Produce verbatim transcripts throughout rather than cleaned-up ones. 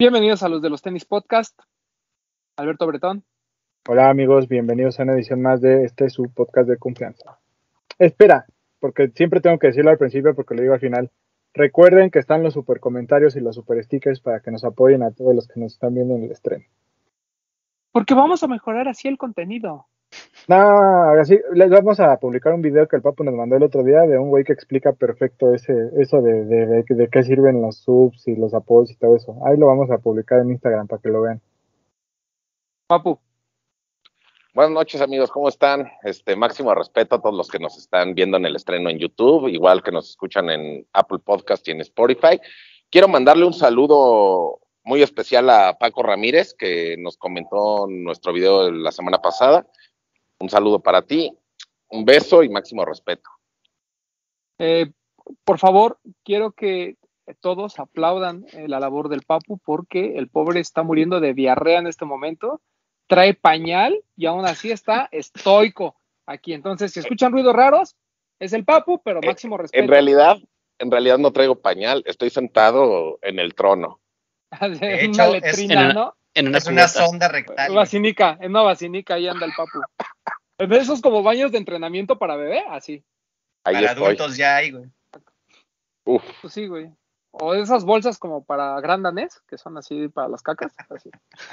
Bienvenidos a los de los Tenis Podcast. Alberto Bretón. Hola amigos, bienvenidos a una edición más de este su podcast de confianza. Espera, porque siempre tengo que decirlo al principio porque lo digo al final. Recuerden que están los super comentarios y los super stickers para que nos apoyen a todos los que nos están viendo en el estreno. Porque vamos a mejorar así el contenido. No, así les vamos a publicar un video que el Papu nos mandó el otro día de un güey que explica perfecto ese, eso de, de, de, de qué sirven los subs y los apodos y todo eso. Ahí lo vamos a publicar en Instagram para que lo vean. Papu. Buenas noches amigos, ¿cómo están? Este máximo respeto a todos los que nos están viendo en el estreno en YouTube, igual que nos escuchan en Apple Podcast y en Spotify. Quiero mandarle un saludo muy especial a Paco Ramírez, que nos comentó en nuestro video de la semana pasada. Un saludo para ti, un beso y máximo respeto. Eh, por favor, quiero que todos aplaudan eh, la labor del Papu porque el pobre está muriendo de diarrea en este momento. Trae pañal y aún así está estoico aquí. Entonces, si escuchan ruidos raros, es el Papu, pero máximo respeto. En realidad, en realidad no traigo pañal, estoy sentado en el trono. De hecho, una letrina, es, ¿no? En una, es una sonda rectal. Vacinica, en una vacinica ahí anda el Papu. De esos como baños de entrenamiento para bebé, así. Ahí para estoy. adultos ya hay, güey. Uf. Pues sí, güey. O esas bolsas como para gran danés, que son así para las cacas. Así.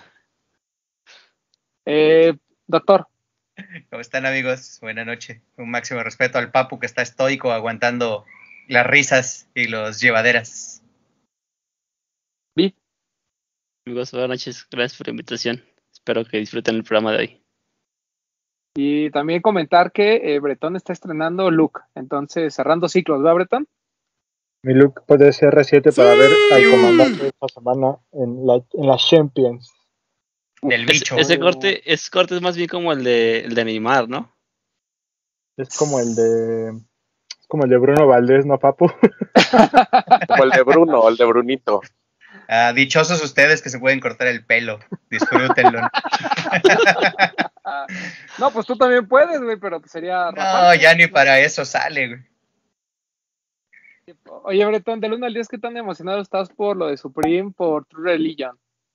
Eh, doctor. ¿Cómo están amigos? Buenas noches. Un máximo respeto al Papu que está estoico aguantando las risas y los llevaderas. Vi. Amigos, buenas noches. Gracias por la invitación. Espero que disfruten el programa de hoy. Y también comentar que eh, Bretón está estrenando look. Entonces, cerrando ciclos, ¿verdad, Bretón? Mi look puede ser R siete para ver al comandante esta semana en la, en la Champions. Del bicho. Es, ese corte, ese corte es más bien como el de, el de Neymar, ¿no? Es como el de es como el de Bruno Valdés, ¿no, Papu? Como el de Bruno, el de Brunito. Ah, dichosos ustedes que se pueden cortar el pelo. Disfrútenlo. No, pues tú también puedes, güey, pero sería... No, ya ni para eso sale, güey. Oye, Bretón, del uno al diez, ¿qué tan emocionado estás por lo de Supreme, por True Religion?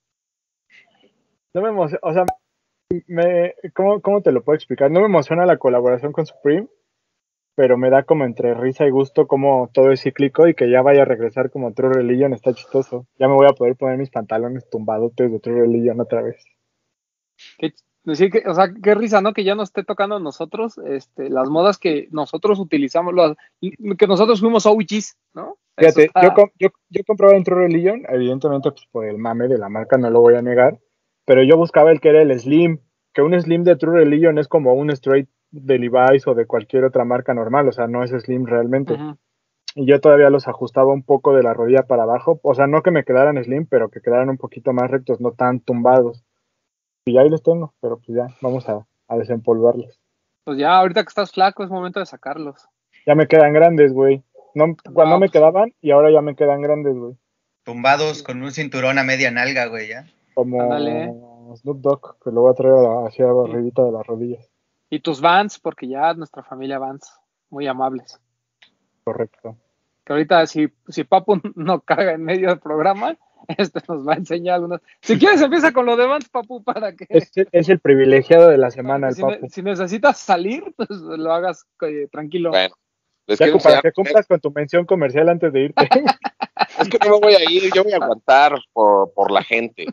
No me emociona, o sea, me, ¿cómo, ¿cómo te lo puedo explicar? No me emociona la colaboración con Supreme, pero me da como entre risa y gusto como todo es cíclico y que ya vaya a regresar como True Religion, está chistoso. Ya me voy a poder poner mis pantalones tumbadotes de True Religion otra vez. Qué, decir que, o sea, qué risa, ¿no? Que ya nos esté tocando a nosotros este, las modas que nosotros utilizamos, los, que nosotros fuimos O Gs, ¿no? Fíjate, está... yo, yo, yo compraba en True Religion, evidentemente pues por el mame de la marca, no lo voy a negar, pero yo buscaba el que era el Slim, que un Slim de True Religion es como un straight de Levi's o de cualquier otra marca normal, o sea, no es Slim realmente. Uh-huh. Y yo todavía los ajustaba un poco de la rodilla para abajo, o sea, no que me quedaran Slim, pero que quedaran un poquito más rectos, no tan tumbados. Y ya ahí los tengo, pero pues ya, vamos a, a desempolvarlos. Pues ya, ahorita que estás flaco es momento de sacarlos. Ya me quedan grandes, güey. No, cuando wow. me quedaban y ahora ya me quedan grandes, güey. Tumbados con un cinturón a media nalga, güey, ya. Como Ándale. Snoop Dogg, que lo voy a traer hacia arribita de las rodillas. Y tus Vans, porque ya nuestra familia Vans, muy amables. Correcto. Que ahorita si, si Papu no caga en medio del programa, este nos va a enseñar algunas. Si quieres empieza con lo de Vans, Papu, para que... Es, es el privilegiado de la semana, el si Papu. Ne, si necesitas salir, pues lo hagas eh, tranquilo. Bueno. Les ya, para que cumplas con tu mención comercial antes de irte. Es que no me voy a ir, yo voy a aguantar por, por la gente.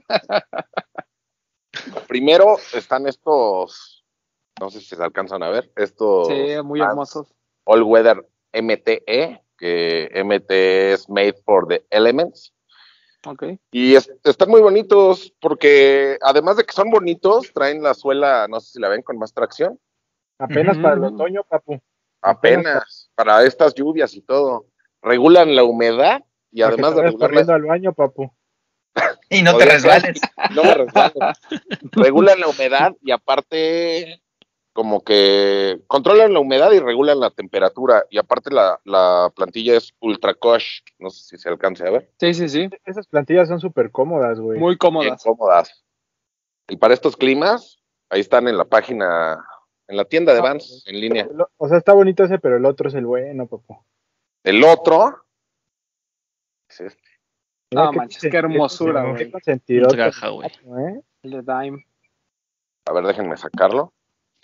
Primero están estos, no sé si se alcanzan a ver, estos... Sí, muy hermosos. All Weather M T E, que M T es Made for the Elements. Okay. Y es, están muy bonitos porque además de que son bonitos, traen la suela, no sé si la ven, con más tracción. Apenas uh-huh. para el otoño, Papu. Apenas, para estas lluvias y todo. Regulan la humedad y para además que te de regular corriendo al baño, Papu. Y no te resbales. No me resbalo. Regulan la humedad y aparte como que controlan la humedad y regulan la temperatura. Y aparte la, la plantilla es ultra cush. No sé si se alcance a ver. Sí, sí, sí. Esas plantillas son súper cómodas, güey. Muy cómodas. Bien cómodas. Y para estos climas, ahí están en la página... En la tienda de Vans, en línea. O sea, está bonito ese, pero el otro es el bueno, Papu. El otro es este. Mira No qué manches, qué consen- hermosura, qué güey. No consentidote, trabaja, güey. ¿eh? El de Dime. A ver, déjenme sacarlo.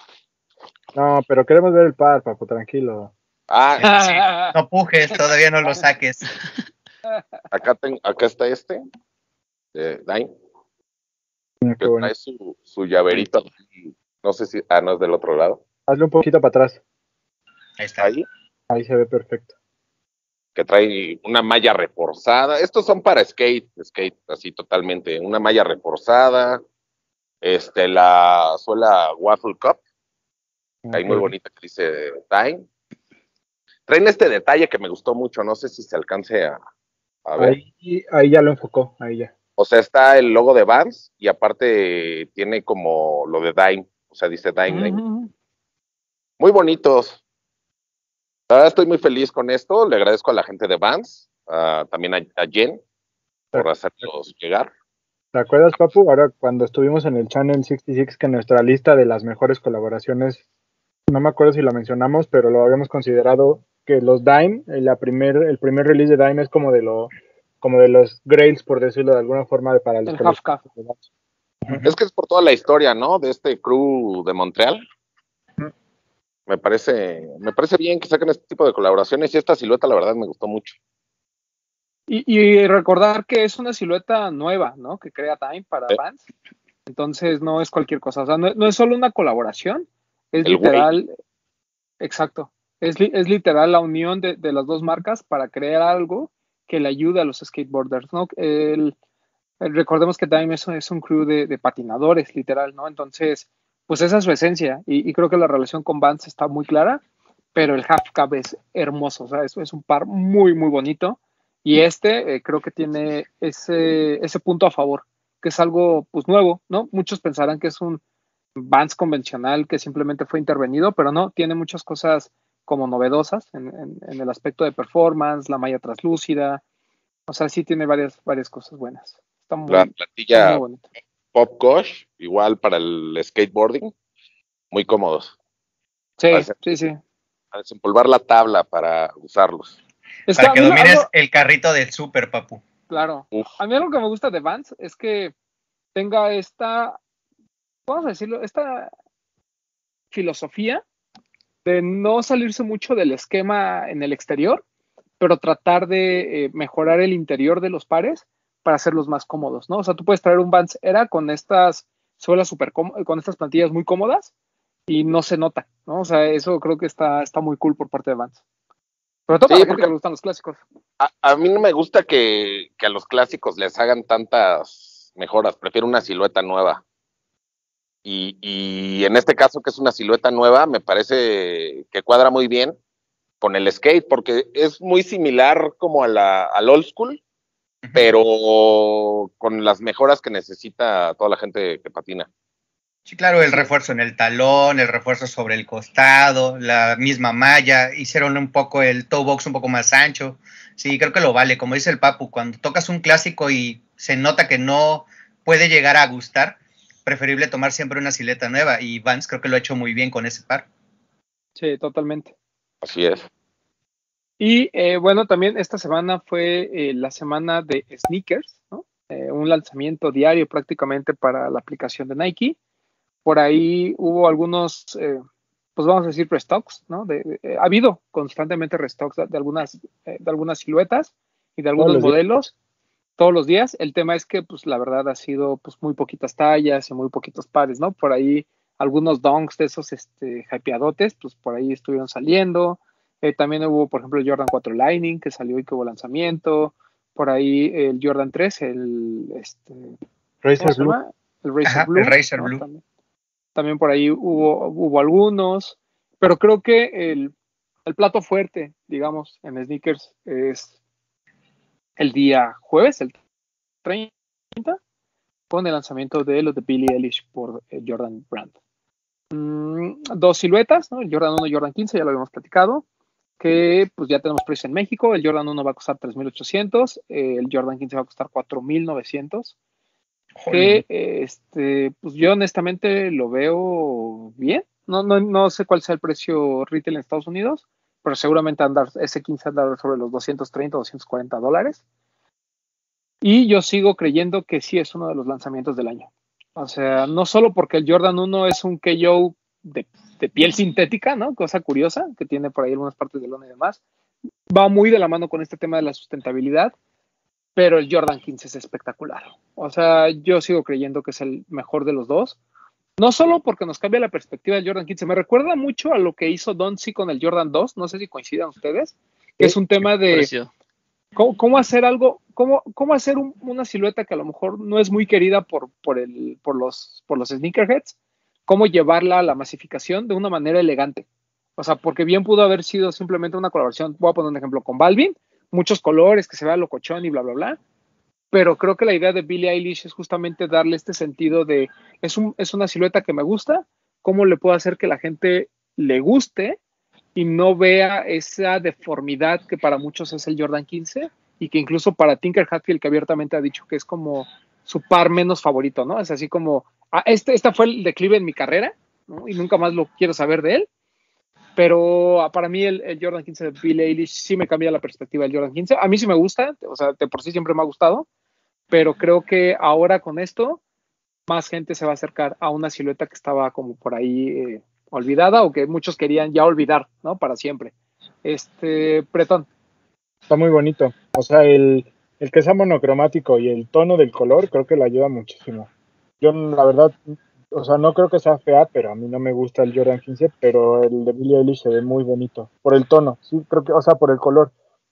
No, pero queremos ver el par, papu, tranquilo. Ah, Eso sí, no pujes, todavía no lo saques. acá, ten- acá está este, de Dime, Mira qué que bonito. trae su, su llaverito. No sé si, ah, no es del otro lado. Hazle un poquito para atrás. Ahí está. Ahí, Ahí se ve perfecto. que trae una malla reforzada. Estos son para skate, skate, así totalmente. Una malla reforzada. Este, la suela Waffle Cup, ahí muy Ok. bonita que dice Time. Traen este detalle que me gustó mucho, no sé si se alcance a, a ver. Ahí, ahí ya lo enfocó, ahí ya. O sea, está el logo de Vans y aparte tiene como lo de Dime, o sea, dice Dime Dime. Ujú. Muy bonitos. La verdad estoy muy feliz con esto. Le agradezco a la gente de Vans, uh, también a, a Jen por hacerlos llegar. ¿Te acuerdas, papu? Ahora cuando estuvimos en el Channel sesenta y seis, que nuestra lista de las mejores colaboraciones, no me acuerdo si la mencionamos, pero lo habíamos considerado que los Dime, eh, la primer, el primer release de Dime es como de lo, como de los grails, por decirlo de alguna forma, de para los El half cap. coleccionistas. Es que es por toda la historia, ¿no? De este crew de Montreal. Ujú. Me parece, me parece bien que saquen este tipo de colaboraciones y esta silueta, la verdad, me gustó mucho. Y, y recordar que es una silueta nueva, ¿no? Que crea Time para ¿Eh? Vans. Entonces no es cualquier cosa. O sea, no, no es solo una colaboración, es El güey. literal, exacto. Es, li- es literal la unión de, de las dos marcas para crear algo que le ayude a los skateboarders, ¿no? El, el- recordemos que Time es, un- es un crew de, de patinadores, literal, ¿no? Entonces, pues esa es su esencia. Y, y creo que la relación con Vans está muy clara, pero el half cab es hermoso, o sea, es, es un par muy, muy bonito. Y este eh, creo que tiene ese, ese punto a favor, que es algo pues nuevo, ¿no? Muchos pensarán que es un Vans convencional que simplemente fue intervenido, pero no, tiene muchas cosas como novedosas en, en, en el aspecto de performance, la malla translúcida, o sea, sí tiene varias, varias cosas buenas. Está La muy, está muy plantilla bonito. Pop Gosh, igual para el skateboarding, muy cómodos. Sí, Para, sí, sí. para desempolvar la tabla para usarlos. Es Para a que mí lo- domines algo- el carrito del super, papu. claro, Uf, a mí algo que me gusta de Vans es que tenga esta, vamos a decirlo, esta filosofía de no salirse mucho del esquema en el exterior, pero tratar de eh, mejorar el interior de los pares para hacerlos más cómodos, ¿no? O sea, tú puedes traer un Vans Era con estas suelas super cómodas, con estas plantillas muy cómodas y no se nota, ¿no? O sea, eso creo que está, está muy cool por parte de Vans. Sobre todo para sí, la gente porque que le gustan los clásicos. a, a mí no me gusta que, que a los clásicos les hagan tantas mejoras. Prefiero una silueta nueva. Y, y en este caso, que es una silueta nueva, me parece que cuadra muy bien con el skate, porque es muy similar como a la, al old school, pero con las mejoras que necesita toda la gente que patina. Sí, claro, el refuerzo en el talón, el refuerzo sobre el costado, la misma malla, hicieron un poco el toe box un poco más ancho. Sí, creo que lo vale, como dice el Papu, cuando tocas un clásico y se nota que no puede llegar a gustar, preferible tomar siempre una silueta nueva y Vans creo que lo ha hecho muy bien con ese par. Sí, totalmente. Así es. Y eh, bueno, también esta semana fue eh, la semana de sneakers, ¿no? Eh, un lanzamiento diario prácticamente para la aplicación de Nike. Por ahí hubo algunos, eh, pues vamos a decir, restocks, ¿no? De, de, eh, ha habido constantemente restocks de, de algunas, eh, de algunas siluetas y de Todos algunos los días. modelos todos los días. El tema es que, pues la verdad ha sido pues muy poquitas tallas y muy poquitos pares, ¿no? Por ahí algunos donks de esos este, hypeadotes, pues por ahí estuvieron saliendo. Eh, también hubo, por ejemplo, el Jordan cuatro Lightning, que salió y que hubo lanzamiento. Por ahí el Jordan tres, el, este, ¿cómo Razer se Blue. llama? El Razer Ajá, Blue, el Razer ¿no? Blue. También, también por ahí hubo, hubo algunos, pero creo que el, el plato fuerte, digamos, en sneakers es el día jueves, el treinta, con el lanzamiento de los de Billie Eilish por eh, Jordan Brand. Mm, dos siluetas, ¿no? El Jordan uno y Jordan quince, ya lo habíamos platicado, que pues ya tenemos precio en México. El Jordan uno va a costar tres mil ochocientos, eh, el Jordan quince va a costar cuatro mil novecientos. Que eh, este, pues yo honestamente lo veo bien. No, no, no sé cuál sea el precio retail en Estados Unidos, pero seguramente andar, ese quince andar sobre los doscientos treinta, doscientos cuarenta dólares. Y yo sigo creyendo que sí es uno de los lanzamientos del año. O sea, no solo porque el Jordan uno es un K O de, de piel sintética, ¿no? Cosa curiosa, que tiene por ahí algunas partes de lona y demás. Va muy de la mano con este tema de la sustentabilidad, pero el Jordan quince es espectacular. O sea, yo sigo creyendo que es el mejor de los dos. No solo porque nos cambia la perspectiva del Jordan quince, me recuerda mucho a lo que hizo Donzi con el Jordan dos, no sé si coincidan ustedes, que es un tema de Pareció. cómo, cómo hacer algo, cómo, cómo hacer un, una silueta que a lo mejor no es muy querida por, por, el, por, los, por los sneakerheads, cómo llevarla a la masificación de una manera elegante. O sea, porque bien pudo haber sido simplemente una colaboración, voy a poner un ejemplo con Balvin, muchos colores, que se vea locochón y bla, bla, bla, pero creo que la idea de Billie Eilish es justamente darle este sentido de, es, un, es una silueta que me gusta, ¿cómo le puedo hacer que la gente le guste y no vea esa deformidad que para muchos es el Jordan quince y que incluso para Tinker Hatfield, que abiertamente ha dicho que es como su par menos favorito, ¿no? Es así como, ah, este, esta fue el declive en mi carrera, ¿no? Y nunca más lo quiero saber de él, pero para mí el, el Jordan quince de Billie Eilish sí me cambia la perspectiva del Jordan quince. A mí sí me gusta, o sea, de por sí siempre me ha gustado, pero creo que ahora con esto más gente se va a acercar a una silueta que estaba como por ahí eh, olvidada o que muchos querían ya olvidar, ¿no? Para siempre. Este, Bretón. Está muy bonito. O sea, el, el que sea monocromático y el tono del color creo que le ayuda muchísimo. Yo, la verdad, o sea, no creo que sea fea, pero a mí no me gusta el Jordan quince, pero el de Billie Eilish se ve muy bonito. Por el tono, sí, creo que, o sea, por el color.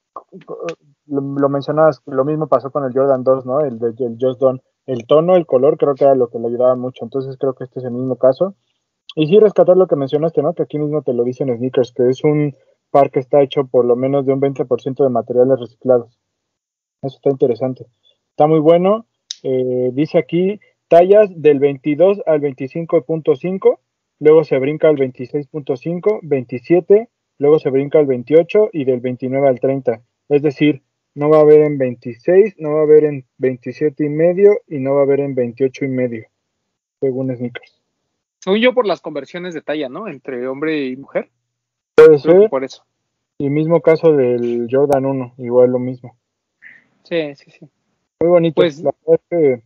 Lo, lo mencionabas, lo mismo pasó con el Jordan dos, ¿no? El de el Just Done. El tono, el color, creo que era lo que le ayudaba mucho. Entonces creo que este es el mismo caso. Y sí, rescatar lo que mencionaste, ¿no? Que aquí mismo te lo dicen Sneakers, que es un par que está hecho por lo menos de un veinte por ciento de materiales reciclados. Eso está interesante. Está muy bueno. Eh, dice aquí tallas del veintidós al veinticinco punto cinco, luego se brinca al veintiséis punto cinco, veintisiete, luego se brinca al veintiocho y del veintinueve al treinta. Es decir, no va a haber en veintiséis, no va a haber en veintisiete y medio y no va a haber en veintiocho y medio, según Sneakers. Según yo, por las conversiones de talla, ¿no? Entre hombre y mujer. Puede Creo que ser. por eso. Y mismo caso del Jordan uno, igual lo mismo. Sí, sí, sí. Muy bonito. Pues, La verdad es que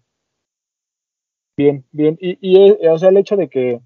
bien, bien. Y, y o sea, el hecho de que,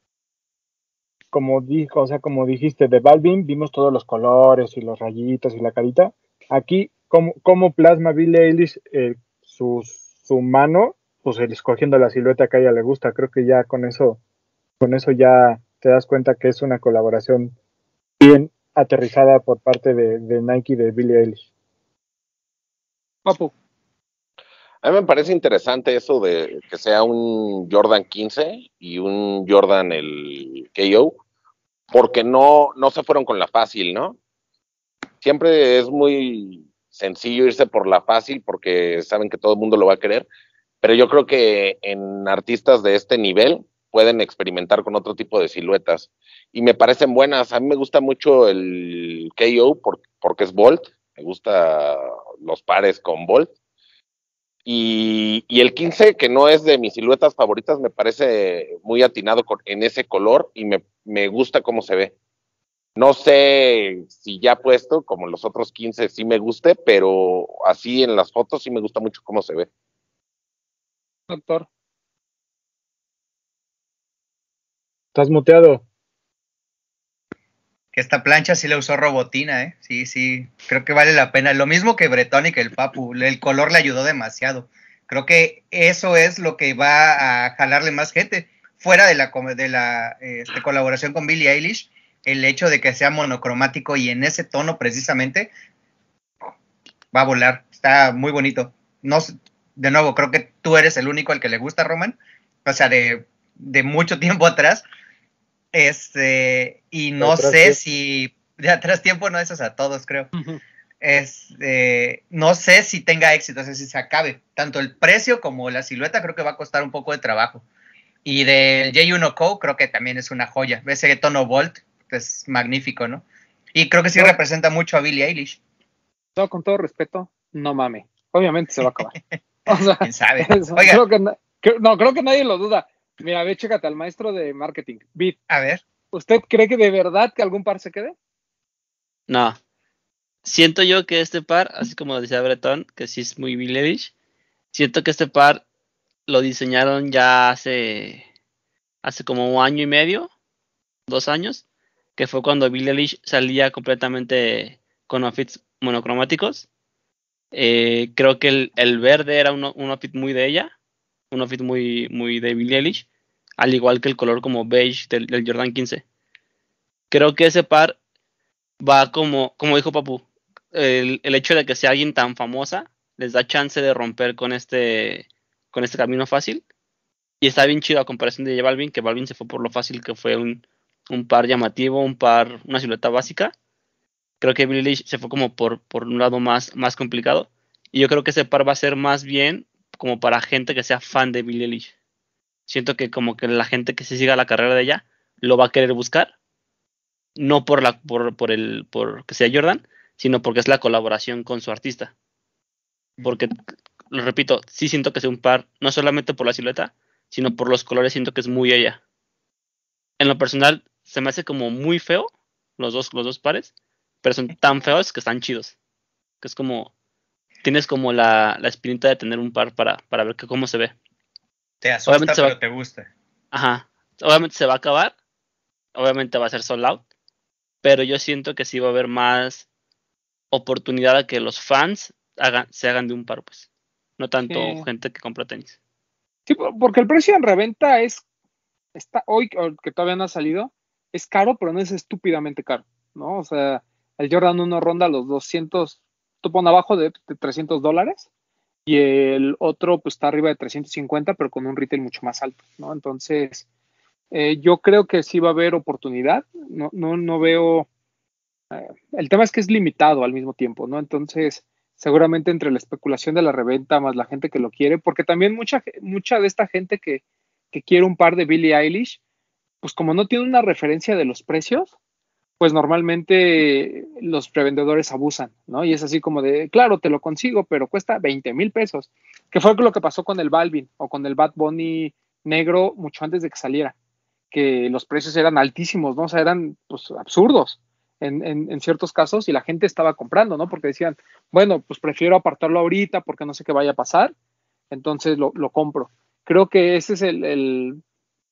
como dijo, o sea, como dijiste, de Balvin, vimos todos los colores y los rayitos y la carita. Aquí, como, como plasma Billie Eilish eh, su, su mano, pues escogiendo la silueta que a ella le gusta. Creo que ya con eso, con eso ya te das cuenta que es una colaboración bien aterrizada por parte de, de Nike y de Billie Eilish. Papu. A mí me parece interesante eso de que sea un Jordan quince y un Jordan el K O, porque no, no se fueron con la fácil, ¿no? Siempre es muy sencillo irse por la fácil porque saben que todo el mundo lo va a querer, pero yo creo que en artistas de este nivel pueden experimentar con otro tipo de siluetas y me parecen buenas. A mí me gusta mucho el K O por, porque es Bolt, me gusta los pares con Bolt. Y, y el quince, que no es de mis siluetas favoritas, me parece muy atinado con, en ese color y me, me gusta cómo se ve. No sé si ya puesto, como los otros quince, sí me guste, pero así en las fotos sí me gusta mucho cómo se ve. Doctor. Estás muteado. Que esta plancha sí la usó Robotina, ¿eh? Sí, sí, creo que vale la pena. Lo mismo que Bretón y que el Papu, el color le ayudó demasiado. Creo que eso es lo que va a jalarle más gente. Fuera de la, de la este, colaboración con Billie Eilish, el hecho de que sea monocromático y en ese tono precisamente, va a volar. Está muy bonito. No, de nuevo, creo que tú eres el único al que le gusta, Roman. O sea, de, de mucho tiempo atrás. Este, y no sé tiempo. si de atrás tiempo no es a todos, creo. Uh-huh. Este, no sé si tenga éxito, o sea, si se acabe. Tanto el precio como la silueta creo que va a costar un poco de trabajo. Y del J uno Co creo que también es una joya. Ese tono Volt es magnífico, ¿no? Y creo que sí no. representa mucho a Billie Eilish. No, con todo respeto, no mame. Obviamente se va a acabar. O sea, ¿quién sabe? Eso, Oiga. Creo que na- que, no, creo que nadie lo duda. Mira, ve, chécate al maestro de marketing, Bit. A ver. ¿Usted cree que de verdad que algún par se quede? No. Siento yo que este par, así como decía Bretón, que sí es muy Billie Eilish, Siento que este par lo diseñaron ya hace, hace como un año y medio, dos años, que fue cuando Billie Eilish salía completamente con outfits monocromáticos. Eh, creo que el, el verde era un, un outfit muy de ella, un outfit muy, muy de Billie Eilish, al igual que el color como beige del, del Jordan quince. Creo que ese par va como, como dijo Papu, el, el hecho de que sea alguien tan famosa les da chance de romper con este, con este camino fácil. Y está bien chido a comparación de J Balvin, que Balvin se fue por lo fácil que fue un, un par llamativo, un par, una silueta básica. Creo que Billie Eilish se fue como por, por un lado más, más complicado. Y yo creo que ese par va a ser más bien como para gente que sea fan de Billie Eilish. Siento que como que la gente que se siga la carrera de ella lo va a querer buscar. No por la, por, por el, por que sea Jordan, sino porque es la colaboración con su artista. Porque, lo repito, sí siento que es un par, no solamente por la silueta, sino por los colores, siento que es muy ella. En lo personal, se me hace como muy feo los dos, los dos pares, pero son tan feos que están chidos. Que es como, tienes como la, la espinita de tener un par para, para ver que, cómo se ve. Te asusta, Obviamente se pero va, te gusta. ajá, obviamente se va a acabar, obviamente va a ser sold out, pero yo siento que sí va a haber más oportunidad a que los fans hagan, se hagan de un par, pues. No tanto Sí. gente que compra tenis. Sí, porque el precio en reventa es, está hoy, que todavía no ha salido, es caro, pero no es estúpidamente caro, ¿no? O sea, el Jordan uno ronda los doscientos, tú pon abajo de, de trescientos dólares, y el otro pues está arriba de trescientos cincuenta, pero con un retail mucho más alto, ¿no? Entonces, eh, yo creo que sí va a haber oportunidad, no, no, no veo, eh, el tema es que es limitado al mismo tiempo, ¿no? Entonces, seguramente entre la especulación de la reventa más la gente que lo quiere, porque también mucha, mucha de esta gente que, que quiere un par de Billie Eilish, pues como no tiene una referencia de los precios, pues normalmente los revendedores abusan, ¿no? Y es así como de, claro, te lo consigo, pero cuesta veinte mil pesos, que fue lo que pasó con el Balvin o con el Bad Bunny negro mucho antes de que saliera, que los precios eran altísimos, ¿no? O sea, eran pues absurdos en, en, en ciertos casos y la gente estaba comprando, ¿no? Porque decían, bueno, pues prefiero apartarlo ahorita porque no sé qué vaya a pasar, entonces lo, lo compro. Creo que ese es el, el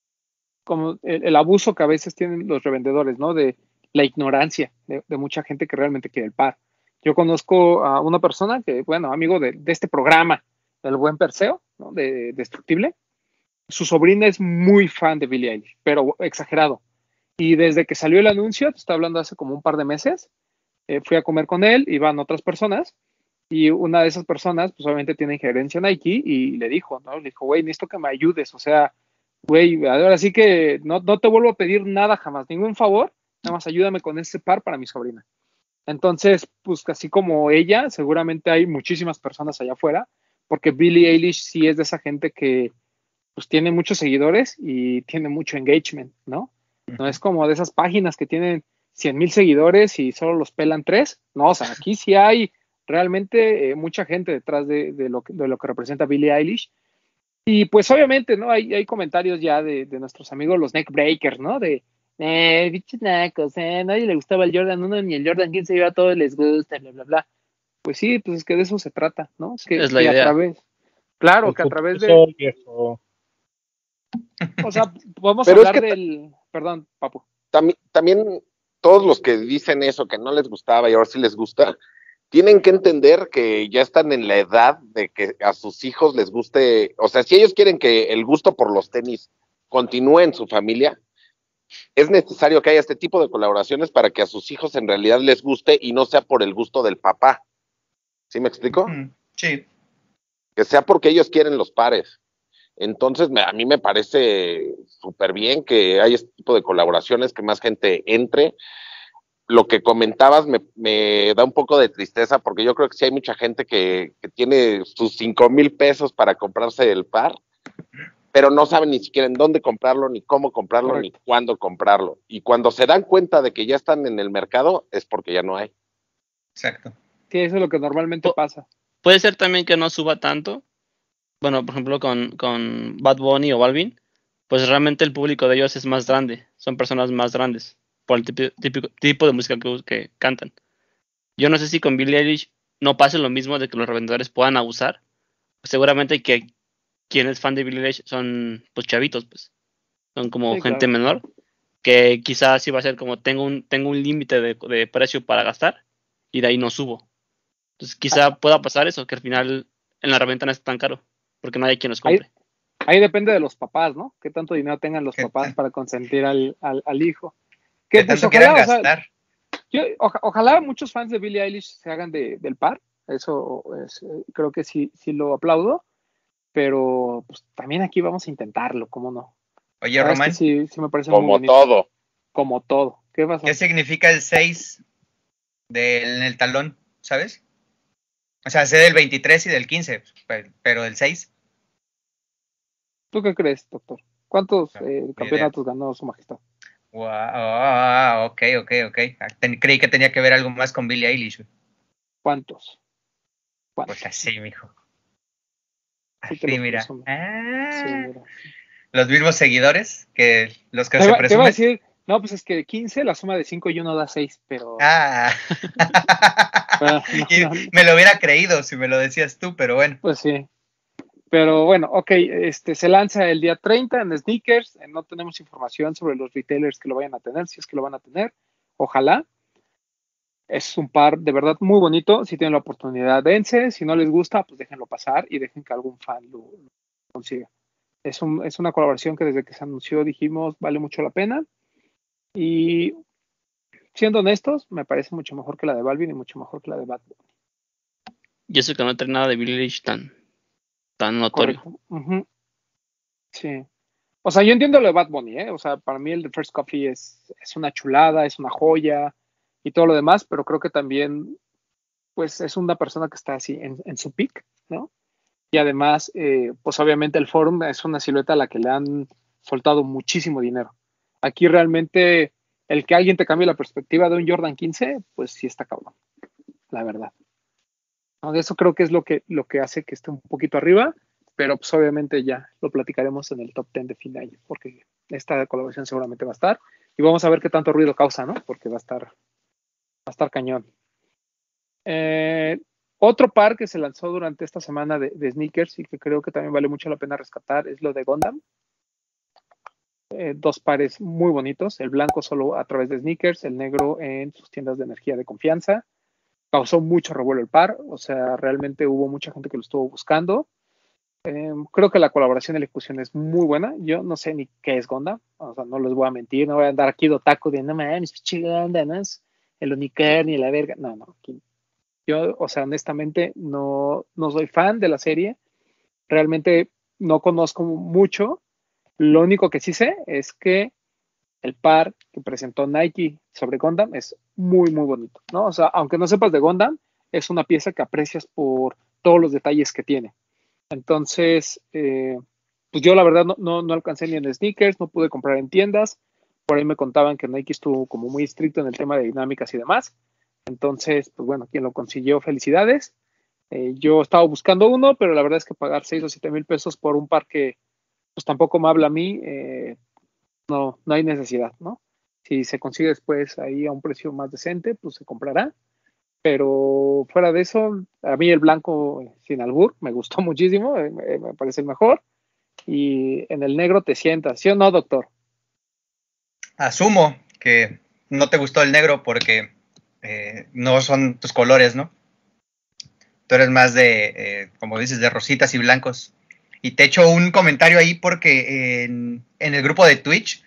como el, el, abuso que a veces tienen los revendedores, ¿no? De la ignorancia de, de, mucha gente que realmente quiere el par. Yo conozco a una persona que, bueno, amigo de, de este programa, del buen Perseo, ¿no? De Destructible. Su sobrina es muy fan de Billie Eilish, pero exagerado. Y desde que salió el anuncio, te estoy hablando hace como un par de meses, eh, fui a comer con él, iban otras personas, y una de esas personas, pues obviamente tiene injerencia Nike, y le dijo, ¿no? Le dijo, güey, necesito que me ayudes, o sea, güey, ahora sí que no, no te vuelvo a pedir nada jamás, ningún favor, nada más ayúdame con ese par para mi sobrina. Entonces, pues así como ella, seguramente hay muchísimas personas allá afuera, porque Billie Eilish sí es de esa gente que pues tiene muchos seguidores y tiene mucho engagement, ¿no? No es como de esas páginas que tienen cien mil seguidores y solo los pelan tres, no, o sea, aquí sí hay realmente eh, mucha gente detrás de, de, lo que, de lo que representa Billie Eilish. Y pues obviamente, ¿no? Hay, hay comentarios ya de, de nuestros amigos los neckbreakers, ¿no? De, eh, bichos nacos, eh, nadie le gustaba el Jordan uno ni el Jordan quince, y a todos les gusta, bla, bla, bla. Pues sí, pues es que de eso se trata, ¿no? Que, Es la que a idea. través, claro, El que a través concurso, de, viejo. o sea, podemos Pero es hablar que del, perdón, Papu. también, también todos los que dicen eso, que no les gustaba y ahora sí les gusta, tienen que entender que ya están en la edad de que a sus hijos les guste, o sea, si ellos quieren que el gusto por los tenis continúe en su familia, es necesario que haya este tipo de colaboraciones para que a sus hijos en realidad les guste y no sea por el gusto del papá. ¿Sí me explico? Sí. Que sea porque ellos quieren los pares. Entonces, me, a mí me parece súper bien que haya este tipo de colaboraciones, que más gente entre. Lo que comentabas me, me da un poco de tristeza porque yo creo que sí hay mucha gente que, que tiene sus cinco mil pesos para comprarse el par, pero no saben ni siquiera en dónde comprarlo, ni cómo comprarlo, Correcto. ni cuándo comprarlo. Y cuando se dan cuenta de que ya están en el mercado es porque ya no hay. Exacto. Sí, eso es lo que normalmente Pu- pasa. Puede ser también que no suba tanto. Bueno, por ejemplo, con, con Bad Bunny o Balvin, pues realmente el público de ellos es más grande. Son personas más grandes por el tipo, típico, tipo de música que, que cantan. Yo no sé si con Billie Eilish no pase lo mismo de que los revendedores puedan abusar, seguramente que quien es fan de Billie Eilish son pues chavitos, pues. Son como Sí, gente claro. menor, que quizás sí va a ser como tengo un, tengo un límite de, de precio para gastar y de ahí no subo. Entonces quizá pueda pasar eso, que al final en la reventa no es tan caro, porque no hay quien los Ahí, compre. ahí depende de los papás, ¿no? Qué tanto dinero tengan los ¿Qué papás tan- para consentir al, al, al hijo. ¿Qué Que pues tanto quieran ojalá, o sea, gastar? yo, oja- ojalá muchos fans de Billie Eilish se hagan de, del par. Eso es, eh, creo que sí, sí lo aplaudo. Pero pues también aquí vamos a intentarlo, ¿cómo no? Oye, La verdad es que Román, sí, sí me parece muy Como bonito. todo. Como todo. ¿Qué pasó? ¿qué significa el seis del, en el talón? ¿Sabes? O sea, sé del veintitrés y del quince, pe- pero del seis, ¿Tú qué crees, doctor? ¿Cuántos no, eh, ni idea. campeonatos ganó su majestad? Wow, ah, ok, ok, ok. Ah, ten- creí que tenía que ver algo más con Billie Eilish. güey. ¿Cuántos? Pues ¿Cuántos? así, mijo. Sí te Así, lo mira. presumo. Ah, Sí, mira. los mismos seguidores que los que Te se iba, te iba a presumen. decir, no, pues es que quince, la suma de cinco y uno da seis, pero... Ah. ah, no, Y no, no, me lo hubiera creído si me lo decías tú, pero bueno. pues sí. Pero bueno, ok, este, se lanza el día treinta en Sneakers. eh, No tenemos información sobre los retailers que lo vayan a tener, si es que lo van a tener. Ojalá. Es un par de verdad muy bonito. Si tienen la oportunidad, dense. Si no les gusta, pues déjenlo pasar y dejen que algún fan lo, lo consiga. Es, un, es una colaboración que desde que se anunció dijimos vale mucho la pena. Y siendo honestos, me parece mucho mejor que la de Balvin y mucho mejor que la de Bad Bunny. Yo sé que no trae nada de Billie Eilish tan, tan notorio. Correcto. Uh-huh. Sí. O sea, yo entiendo lo de Bad Bunny, ¿eh? O sea, para mí el de First Coffee es, es una chulada, es una joya y todo lo demás, pero creo que también, pues, es una persona que está así en, en su peak, ¿no? Y además, eh, pues obviamente el Forum es una silueta a la que le han soltado muchísimo dinero. Aquí realmente el que alguien te cambie la perspectiva de un Jordan quince, pues sí está cabrón, la verdad. ¿No? Eso creo que es lo que, lo que hace que esté un poquito arriba, pero pues obviamente ya lo platicaremos en el top diez de fin de año, porque esta colaboración seguramente va a estar y vamos a ver qué tanto ruido causa, ¿no? Porque va a estar, va a estar cañón. Eh, otro par que se lanzó durante esta semana de, de sneakers y que creo que también vale mucho la pena rescatar es lo de Gundam. Eh, dos pares muy bonitos, el blanco solo a través de sneakers, el negro en sus tiendas de energía de confianza. Causó mucho revuelo el par, o sea, realmente hubo mucha gente que lo estuvo buscando. Eh, creo que la colaboración y la ejecución es muy buena. Yo no sé ni qué es Gundam, o sea, no les voy a mentir, no voy a andar aquí de otaku de no mames, pinche Gundam, ¿no? Es el unicornio y la verga. No, no, aquí yo, o sea, honestamente, no, no soy fan de la serie. Realmente no conozco mucho. Lo único que sí sé es que el par que presentó Nike sobre Gundam es muy, muy bonito, ¿no? O sea, aunque no sepas de Gundam, es una pieza que aprecias por todos los detalles que tiene. Entonces, eh, pues yo la verdad no, no, no alcancé ni en sneakers, no pude comprar en tiendas. Por ahí me contaban que Nike estuvo como muy estricto en el tema de dinámicas y demás. Entonces, pues bueno, quien lo consiguió, felicidades. Eh, yo estaba buscando uno, pero la verdad es que pagar seis o siete mil pesos por un par que pues tampoco me habla a mí, eh, no, no hay necesidad, ¿no? Si se consigue después ahí a un precio más decente, pues se comprará. Pero fuera de eso, a mí el blanco eh, sin albur me gustó muchísimo, eh, me, me parece el mejor. Y en el negro te sientas, ¿sí o no, doctor? Asumo que no te gustó el negro porque eh, no son tus colores, ¿no? Tú eres más de, eh, como dices, de rositas y blancos. Y te echo un comentario ahí porque en, en el grupo de Twitch,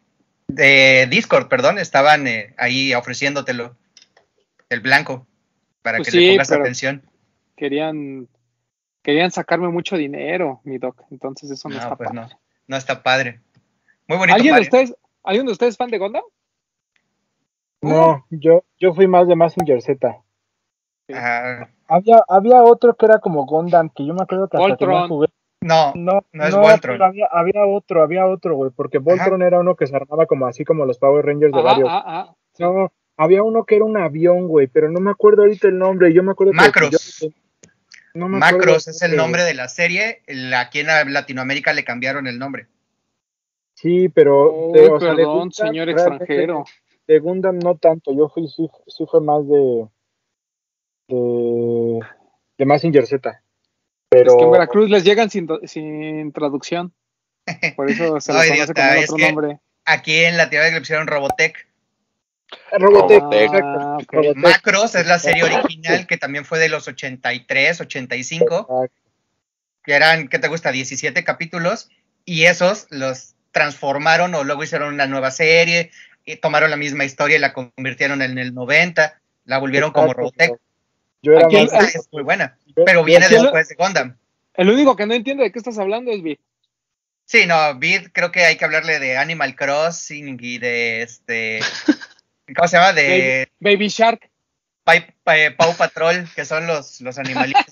de Discord, perdón, estaban eh, ahí ofreciéndotelo, el blanco, para Pues que le sí, pongas pero atención. querían, querían sacarme mucho dinero, mi doc. Entonces eso no No, está pues padre. no, no está padre. Muy bonito ¿Alguien de padre. ustedes, ¿alguien de ustedes fan de Gundam? Uh, No, yo, yo fui más de Mazinger Z. Sí. ah, Había, había otro que era como Gundam, que yo me acuerdo que hasta tenía Voltron. juguete. no, No, no es no, pero Voltron. había, había otro, había otro, güey, porque Ajá, Voltron era uno que se armaba como así como los Power Rangers de Ajá, varios. ajá, ajá. Sí. No, había uno que era un avión, güey, pero no me acuerdo ahorita el nombre. Yo me acuerdo que si yo Macros. no me acuerdo el Macros es el nombre, nombre güey. de la serie. el- Aquí en Latinoamérica le cambiaron el nombre. Sí, pero de, Uy, o sea, de perdón, Gundam, señor realmente extranjero. de Gundam no tanto. Yo fui, sí, sí fue más de de, de Mazinger Z. Pero Es que en Veracruz les llegan sin, sin traducción. Por eso se No, les conoce idiota, como el es otro que- nombre. Aquí en Latinoamérica le pusieron Robotech. Robotech, Robotech. exacto. Ah, ok. Robotech. Macros es la serie original que también fue de los ochenta y tres, ochenta y cinco, Exacto. que eran, ¿qué te gusta? diecisiete capítulos, y esos los transformaron o luego hicieron una nueva serie, y tomaron la misma historia y la convirtieron en el noventa, la volvieron como Exacto, Robotech. Yo era Aquí el- más. Esa es muy buena, yo- pero yo- viene aquí el- después de Gundam. El único que no entiende de qué estás hablando es Vi. Sí, no, Beat, creo que hay que hablarle de Animal Crossing y de este, ¿cómo se llama? Baby, De Baby Shark. Pai- Pa- Paw Patrol, que son los, los animalitos.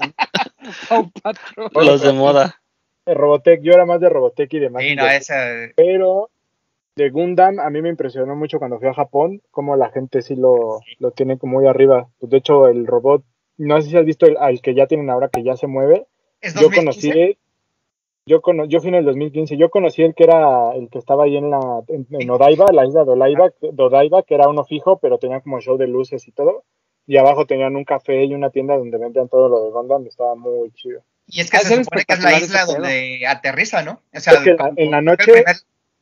Paw Patrol. Los de moda. de Robotech, yo era más de Robotech y demás. Sí, no, esa, Pero de Gundam a mí me impresionó mucho cuando fui a Japón, como la gente sí lo, lo tiene como muy arriba. Pues de hecho, el robot, no sé si has visto el, al que ya tienen ahora que ya se mueve. ¿es Yo dos mil quince? conocí, yo, cono, yo fui en el dos mil quince, yo conocí el que era el que estaba ahí en la en, en Odaiba, la isla de Odaiba, de Odaiba, que era uno fijo, pero tenía como show de luces y todo. Y abajo tenían un café y una tienda donde vendían todo lo de Gundam, estaba muy chido. Y es que Ha de se ser supone que es la espectacular isla ese pedo. donde aterriza, ¿no? O sea, Es que la- cuando en la fue el noche- primer-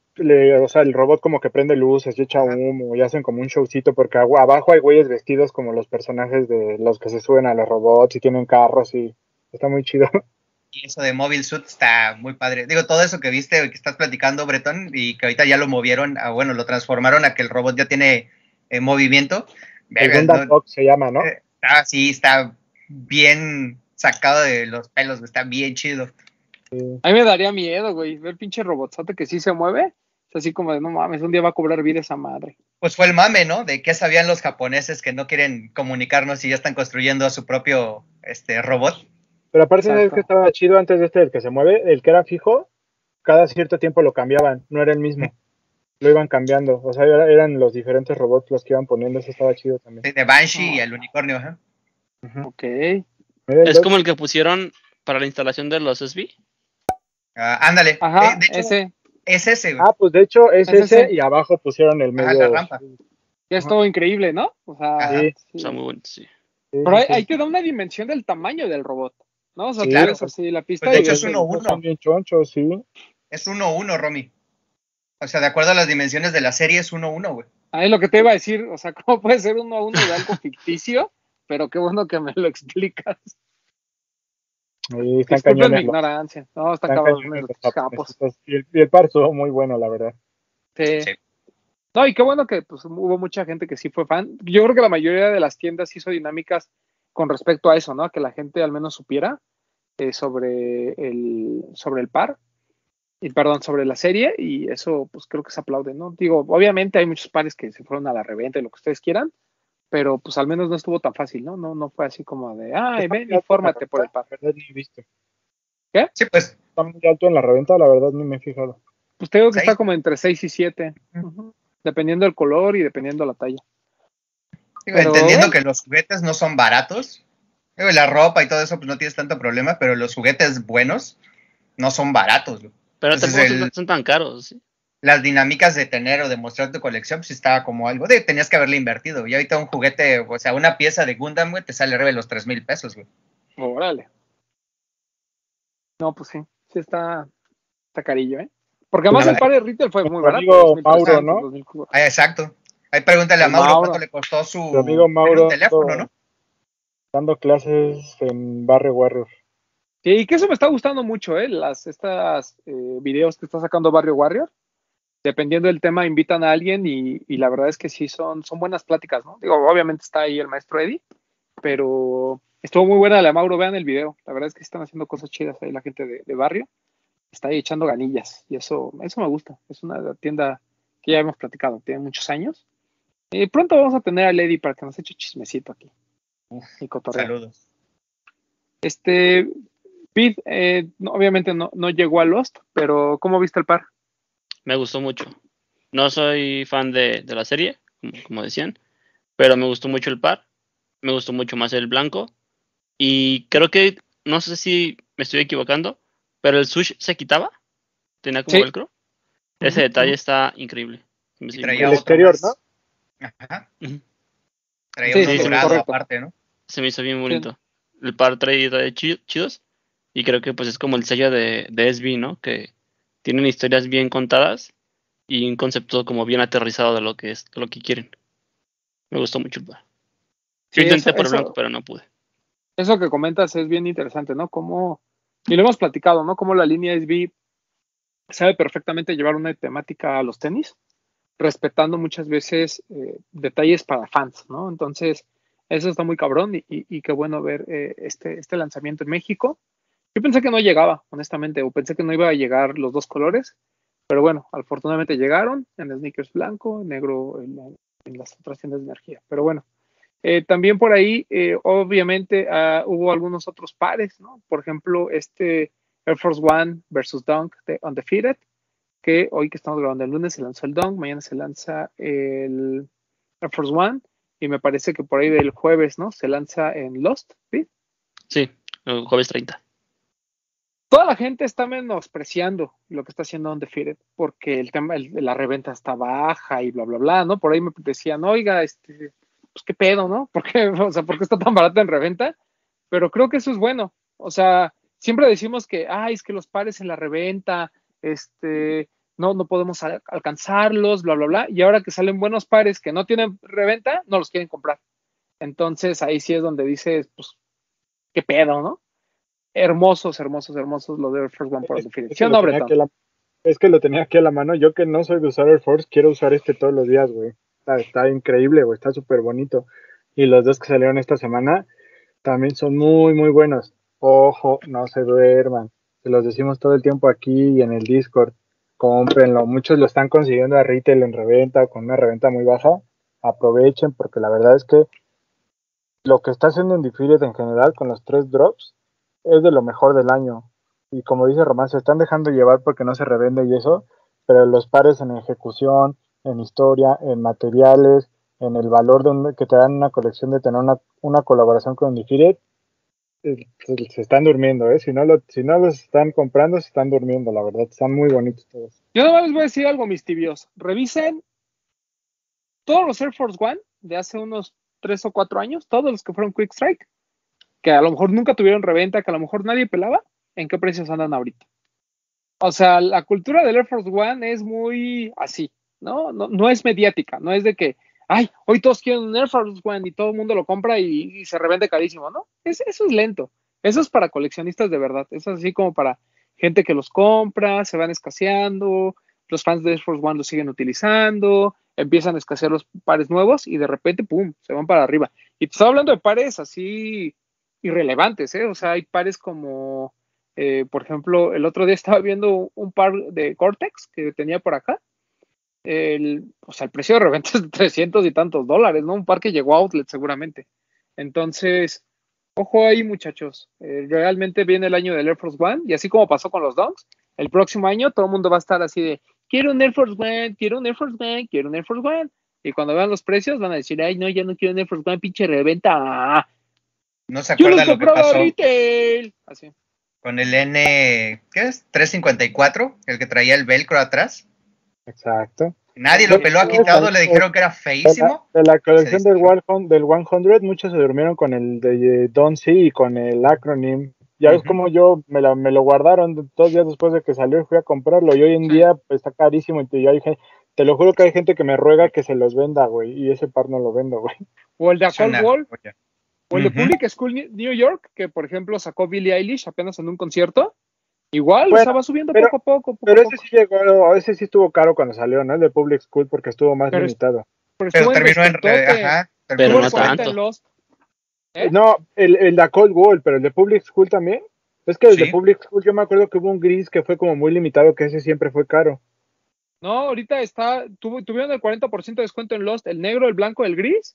Le, o sea, el robot como que prende luces y echa Ajá. humo y hacen como un showcito porque agu- abajo hay güeyes vestidos como los personajes de los que se suben a los robots y tienen carros y está muy chido. Y eso de Mobile Suit está muy padre. Digo, todo eso que viste, que estás platicando, Bretón, y que ahorita ya lo movieron, a, bueno, lo transformaron a que el robot ya tiene eh, movimiento. El Verga, Gundam no- Dog se llama, ¿no? eh, ah, sí, está bien sacado de los pelos, está bien chido. A mí me daría miedo, güey. Ver el pinche robotzote que sí se mueve. Es así como de, no mames, un día va a cobrar vida esa madre. Pues fue el mame, ¿no? De qué sabían los japoneses que no quieren comunicarnos y ya están construyendo a su propio este, robot. Pero aparte, ¿sabes Exacto. que estaba chido antes de este, el que se mueve? El que era fijo, cada cierto tiempo lo cambiaban, no era el mismo. Lo iban cambiando, o sea, era- eran los diferentes robots los que iban poniendo, eso estaba chido también. De Banshee y el unicornio, ajá. Ok. Mira, el Es Dog- como el que pusieron para la instalación de los S B. Ah, ándale. Ajá, Eh, de hecho, ese. es ese, güey. Ah, pues de hecho es Es ese ese. y abajo pusieron el Ajá, medio. la rampa. Ya es todo increíble, ¿no? O sea, Ajá. Sí. sí. Está muy bueno, sí. Sí, Pero ahí, sí, ahí sí. te da una dimensión del tamaño del robot, ¿no? O sea, Sí, tú claro. ves así la pista Pues de y hecho ves es el- uno uno. Son bien chonchos, sí. Es uno uno, Romy. O sea, de acuerdo a las dimensiones de la serie, es uno uno, güey. Ahí lo que te iba a decir, o sea, ¿cómo puede ser uno a uno de algo ficticio? Pero qué bueno que me lo explicas. Ahí están Disculpen mi cañones. los- ignorancia. No, está Están cabrón cañones los los capos. japoneses. Y el, y el par estuvo muy bueno, la verdad. Sí. Sí. No, y qué bueno que pues, hubo mucha gente que sí fue fan. Yo creo que la mayoría de las tiendas hizo dinámicas con respecto a eso, ¿no? Que la gente al menos supiera eh, sobre, el, sobre el par, y perdón, sobre la serie, y eso pues creo que se aplaude, ¿no? Digo, obviamente hay muchos pares que se fueron a la reventa y lo que ustedes quieran, pero pues al menos no estuvo tan fácil, ¿no? No, no fue así como de, ay, ven, infórmate por el par. La verdad ni he visto. Sí, pues, Está muy alto en la reventa, la verdad ni me he fijado. Pues te digo que Seis. está como entre seis y siete, Ujú. dependiendo del color y dependiendo la talla. digo, Pero, entendiendo bueno. que los juguetes no son baratos. Digo, la ropa y todo eso, pues no tienes tanto problema, pero los juguetes buenos no son baratos, güey. Pero Entonces, tampoco son, el- son tan caros. ¿sí? Las dinámicas de tener o de mostrar tu colección, pues sí estaba como algo de tenías que haberle invertido. Y ahorita un juguete, o sea, una pieza de Gundam, güey, te sale arriba de los tres mil pesos, güey. Órale. No, pues sí, sí está, está carillo, ¿eh? Porque además La el par de retail fue muy Tu barato. amigo dos mil Mauro, trescientos, ¿no? dos mil cuatrocientos. Ah, exacto. Ahí pregúntale a El Mauro, Mauro. cuánto le costó su Tu amigo Mauro era un teléfono, dando- ¿no? Dando clases en Barrio Warrior. Sí, y que eso me está gustando mucho, ¿eh? Las, estas eh, videos que está sacando Barrio Warrior. Dependiendo del tema, invitan a alguien y, y la verdad es que sí, son, son buenas pláticas, ¿no? Digo, obviamente está ahí el maestro Eddie, pero estuvo muy buena la de Mauro, vean el video. La verdad es que están haciendo cosas chidas ahí la gente de, de Barrio. Está ahí echando ganillas y eso, eso me gusta. Es una tienda que ya hemos platicado, tiene muchos años. Y pronto vamos a tener a Lady para que nos eche chismecito aquí. Y cotorreo. Saludos. Este, Pete, eh, no, obviamente no, no llegó a Lost, pero ¿cómo viste el par? Me gustó mucho. No soy fan de, de la serie, como, como decían, pero me gustó mucho el par. Me gustó mucho más el blanco. Y creo que, no sé si me estoy equivocando, pero el sush se quitaba. Tenía como Sí. velcro. Ese Ujú, detalle ujú. está increíble. Se me hizo Y traía El otro exterior, más. Ajá. Ujú. Traía Sí, uno sí, sí, dorado correcto. aparte, ¿no? Se me hizo bien bonito. El par trae detalles chi- chidos. Y creo que pues es como el sello de, de S B, ¿no? Que tienen historias bien contadas y un concepto como bien aterrizado de lo que es, de lo que quieren. Me gustó mucho el par. Yo Sí, intenté eso, por eso, blanco, pero no pude. eso que comentas es bien interesante, ¿no? Como, y lo hemos platicado, ¿no? Como la línea S B sabe perfectamente llevar una temática a los tenis, respetando muchas veces eh, detalles para fans, ¿no? Entonces, eso está muy cabrón y, y, y qué bueno ver eh, este, este lanzamiento en México. Yo pensé que no llegaba, honestamente, o pensé que no iba a llegar los dos colores, pero bueno, afortunadamente llegaron en sneakers blanco, negro en, en las otras tiendas de energía. Pero bueno, eh, también por ahí, eh, obviamente, uh, hubo algunos otros pares, ¿no? Por ejemplo, este Air Force One versus Dunk de Undefeated, que hoy que estamos grabando el lunes se lanzó el Dunk, mañana se lanza el Air Force One, y me parece que por ahí del jueves, ¿no? Se lanza en Lost, ¿sí? Sí, el jueves treinta. Toda la gente está menospreciando lo que está haciendo Undefeated, porque el tema, el, la reventa está baja y bla, bla, bla, ¿no? Por ahí me decían, oiga, este, pues qué pedo, ¿no? ¿Por qué, o sea, ¿por qué está tan barata en reventa? Pero creo que eso es bueno. O sea, siempre decimos que, ay, es que los pares en la reventa, este, no, no podemos al alcanzarlos, bla, bla, bla. Y ahora que salen buenos pares que no tienen reventa, no los quieren comprar. Entonces ahí sí es donde dices, pues, qué pedo, ¿no? Hermosos, hermosos, hermosos los de Air Force One por Es, Undefeated. es ¿Sí que o lo no, tenía Breton? aquí a la, es que lo tenía aquí a la mano. Yo que no soy de usar Air Force, quiero usar este todos los días, güey. Está, está increíble, güey. Está súper bonito. Y los dos que salieron esta semana también son muy, muy buenos. Ojo, no se duerman. Se los decimos todo el tiempo aquí y en el Discord. Cómprenlo. Muchos lo están consiguiendo a retail en reventa, con una reventa muy baja. Aprovechen porque la verdad es que lo que está haciendo Undefeated en general con los tres drops es de lo mejor del año. Y como dice Román, se están dejando llevar porque no se revende y eso, pero los pares en ejecución, en historia, en materiales, en el valor de un, que te dan una colección de tener una, una colaboración con Undefeated, eh, se, se están durmiendo, ¿eh? Si no, lo, si no los están comprando, se están durmiendo, la verdad. Están muy bonitos todos. Yo nomás les voy a decir algo, mis tibios. Revisen todos los Air Force One de hace unos tres o cuatro años, todos los que fueron Quick Strike, que a lo mejor nunca tuvieron reventa, que a lo mejor nadie pelaba, ¿en qué precios andan ahorita? O sea, la cultura del Air Force One es muy así, ¿no? No, no es mediática, no es de que, ay, hoy todos quieren un Air Force One y todo el mundo lo compra y, y se revende carísimo, ¿no? Es, eso es lento. Eso es para coleccionistas de verdad. Eso es así como para gente que los compra, se van escaseando, los fans de Air Force One los siguen utilizando, empiezan a escasear los pares nuevos y de repente, ¡pum!, se van para arriba. Y te estoy hablando de pares así irrelevantes, ¿eh? O sea, hay pares como eh, por ejemplo, el otro día estaba viendo un par de Cortex que tenía por acá. El, o sea, el precio de reventa es de trescientos y tantos dólares, ¿no? Un par que llegó a Outlet seguramente. Entonces, ojo ahí, muchachos. Eh, realmente viene el año del Air Force One y así como pasó con los Dunks, el próximo año todo el mundo va a estar así de, quiero un Air Force One, quiero un Air Force One, quiero un Air Force One. Y cuando vean los precios van a decir, ay, no, ya no quiero un Air Force One, pinche reventa. No se Yo los acuerdan lo que compraba pasó retail. Así. con el N, ¿qué es? trescientos cincuenta y cuatro, el que traía el velcro atrás. Exacto. Nadie Sí, lo peló, ha no, quitado, le dijeron que era De la, feísimo. de la colección del, destruyó. cien, del cien, muchos se durmieron con el de Don C y con el acronym. Ya ves Ujú. como yo me lo, me lo guardaron dos días después de que salió y fui a comprarlo. Y hoy en sí. día pues, está carísimo. Y yo dije, te lo juro que hay gente que me ruega que se los venda, güey. Y ese par no lo vendo, güey. O el de Es Cold una Wall, joya. o el de Ujú. Public School New York, que por ejemplo sacó Billie Eilish apenas en un concierto. Igual, o sea, Bueno, va subiendo pero, poco a poco, poco a pero ese poco. sí llegó, ese sí estuvo caro cuando salió, ¿no? El de Public School porque estuvo más Pero, limitado. pero Pero estuvo en terminó en re- descuentote. ajá, Pero terminó Estuvo en en no cuarenta en descuento. tanto. Lost. Eh, ¿Eh? No, el, el de Cold Wall, pero el de Public School también. Es que el de Sí. Public School yo me acuerdo que hubo un gris que fue como muy limitado, que ese siempre fue caro. No, ahorita está, tuvo, tuvieron el cuarenta por ciento de descuento en Lost, el negro, el blanco, el gris.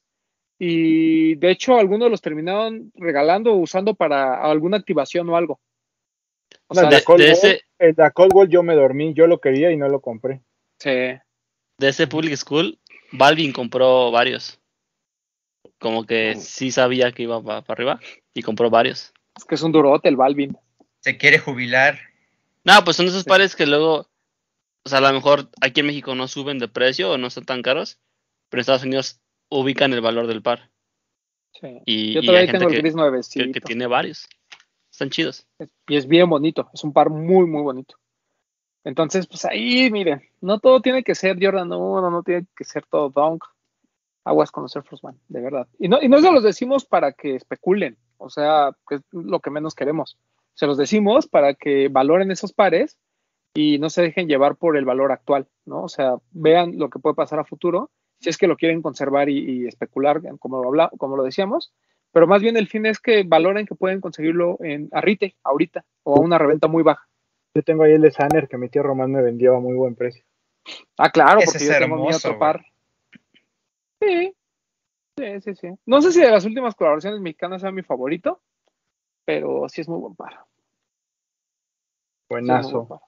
Y de hecho, algunos los terminaron regalando o usando para alguna activación o algo. O No, el sea, de De, Cold de Wall, ese, el de Cold Wall yo me dormí, yo lo quería y no lo compré. sí. de ese Public School, Balvin compró varios. Como que sí sabía que iba para arriba y compró varios. Es que es un durote el Balvin. Se quiere jubilar. No, pues son esos Sí. pares que luego, o sea, a lo mejor aquí en México no suben de precio o no están tan caros, pero en Estados Unidos ubican el valor del par. Sí. Y, Yo y hay todavía gente tengo el que, gris que, que nuevecito. tiene varios. Están chidos. Y es bien bonito, es un par muy, muy bonito. Entonces, pues ahí, miren, no todo tiene que ser Jordan uno, no tiene que ser todo Dunk. Aguas con los Air Force One, de verdad. Y no, y no se los decimos para que especulen, o sea, que es lo que menos queremos. Se los decimos para que valoren esos pares y no se dejen llevar por el valor actual, ¿no? O sea, vean lo que puede pasar a futuro, si es que lo quieren conservar y, y especular, como lo, habla, como lo decíamos, pero más bien el fin es que valoren que pueden conseguirlo en Arrite, ahorita, o a una reventa muy baja. Yo tengo ahí el de Sanner que mi tío Román me vendió a muy buen precio. Ah, claro, Ese porque es yo tengo mi hermoso, otro par. Sí, sí, sí, sí. No sé si de las últimas colaboraciones mexicanas sea mi favorito, pero sí es muy buen par. Buenazo. Sí es muy buen par.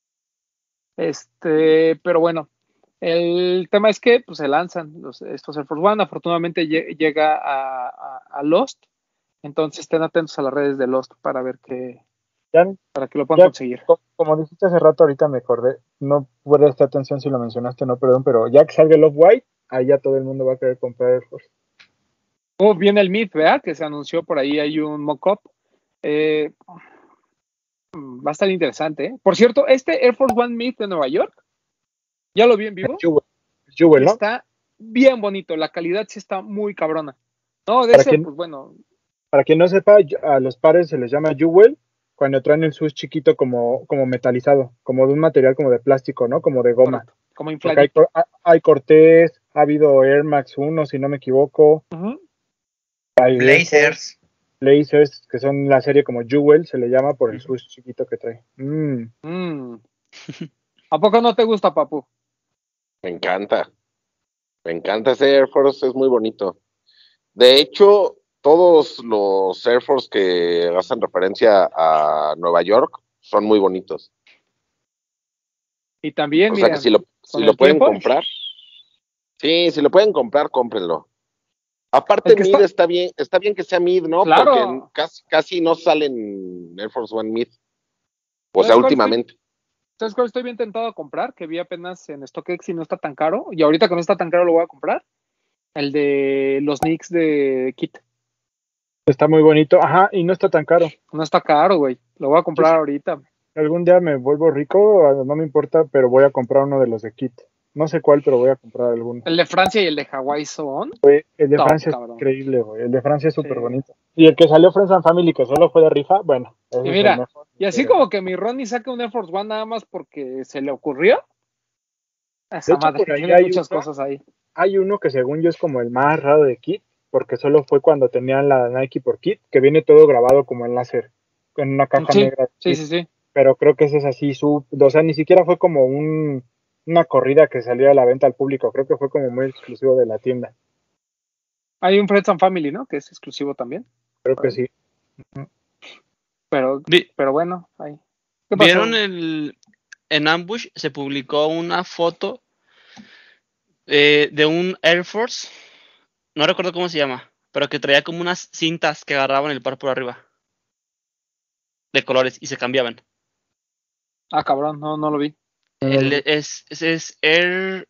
Este, pero bueno, el tema es que pues, se lanzan los, estos Air Force One. Afortunadamente llega a, a, a Lost, entonces estén atentos a las redes de Lost para ver que Ya, para que lo puedan ya, conseguir. co- como dijiste hace rato, ahorita me acordé, no pude prestar atención si lo mencionaste, no, perdón, pero ya que salga el Off-White, ahí ya todo el mundo va a querer comprar Air Force. Oh, viene el Myth, ¿verdad? Que se anunció por ahí, hay un mock-up. Eh, va a estar interesante, ¿eh? Por cierto, este Air Force One Myth de Nueva York, ya lo vi en vivo. Jewel, Jewel, Y ¿no? está bien bonito, la calidad sí está muy cabrona. No, de Para ese, quien, pues bueno, para quien no sepa, a los pares se les llama Jewel cuando traen el switch chiquito como, como metalizado, como de un material como de plástico, ¿no? Como de goma. correcto, como Porque hay, infladito. cor- hay Cortés, ha habido Air Max uno, si no me equivoco, Uh-huh. hay de estos, Blazers. Blazers, que son la serie como Jewel, se le llama por el switch chiquito que trae. Mm. Mm. ¿A poco no te gusta, papu? Me encanta. Me encanta ese Air Force, es muy bonito. De hecho, todos los Air Force que hacen referencia a Nueva York son muy bonitos. Y también, O sea que miren, si lo, si con lo el pueden tiempo, comprar. Sí, si lo pueden comprar, cómprenlo. Aparte, el que mid está, está bien, está bien que sea mid, ¿no? Porque claro, casi, casi no salen Air Force One mid. O sea, ¿sabes cuál estoy, últimamente. ¿sabes cuál estoy bien tentado a comprar? Que vi apenas en StockX y no está tan caro, y ahorita que no está tan caro lo voy a comprar. El de los Knicks de Kit. Está muy bonito, ajá, y no está tan caro. No está caro, güey. Lo voy a Yo comprar sí, ahorita. algún día me vuelvo rico, no me importa, pero voy a comprar uno de los de Kit. No sé cuál, pero voy a comprar alguno. El de Francia y el de Hawái son El de top, Francia es cabrón. increíble, güey. El de Francia es Sí. súper bonito. Y el que salió Friends and Family, que solo fue de rifa, bueno, ese Y es el mira, mejor. y así Pero, como que mi Ronnie saca un Air Force One nada más porque se le ocurrió, de esa hecho, madre por ahí tiene hay muchas uno, cosas ahí. hay uno que según yo es como el más raro de Kit, porque solo fue cuando tenían la Nike por Kit, que viene todo grabado como en láser, en una caja Sí, negra de sí, Kit. sí, sí. Pero creo que ese es así, su, o sea, ni siquiera fue como un, una corrida que salió a la venta al público, creo que fue como muy exclusivo de la tienda. Hay un Friends and Family, ¿no? Que es exclusivo también. Creo que sí. Pero, Vi- pero bueno, ahí. ¿Qué ¿Vieron pasó? el... En Ambush se publicó una foto eh, de un Air Force, no recuerdo cómo se llama, pero que traía como unas cintas que agarraban el par por arriba, de colores, y se cambiaban. Ah, cabrón, no, no lo vi. El, es, es, es Air...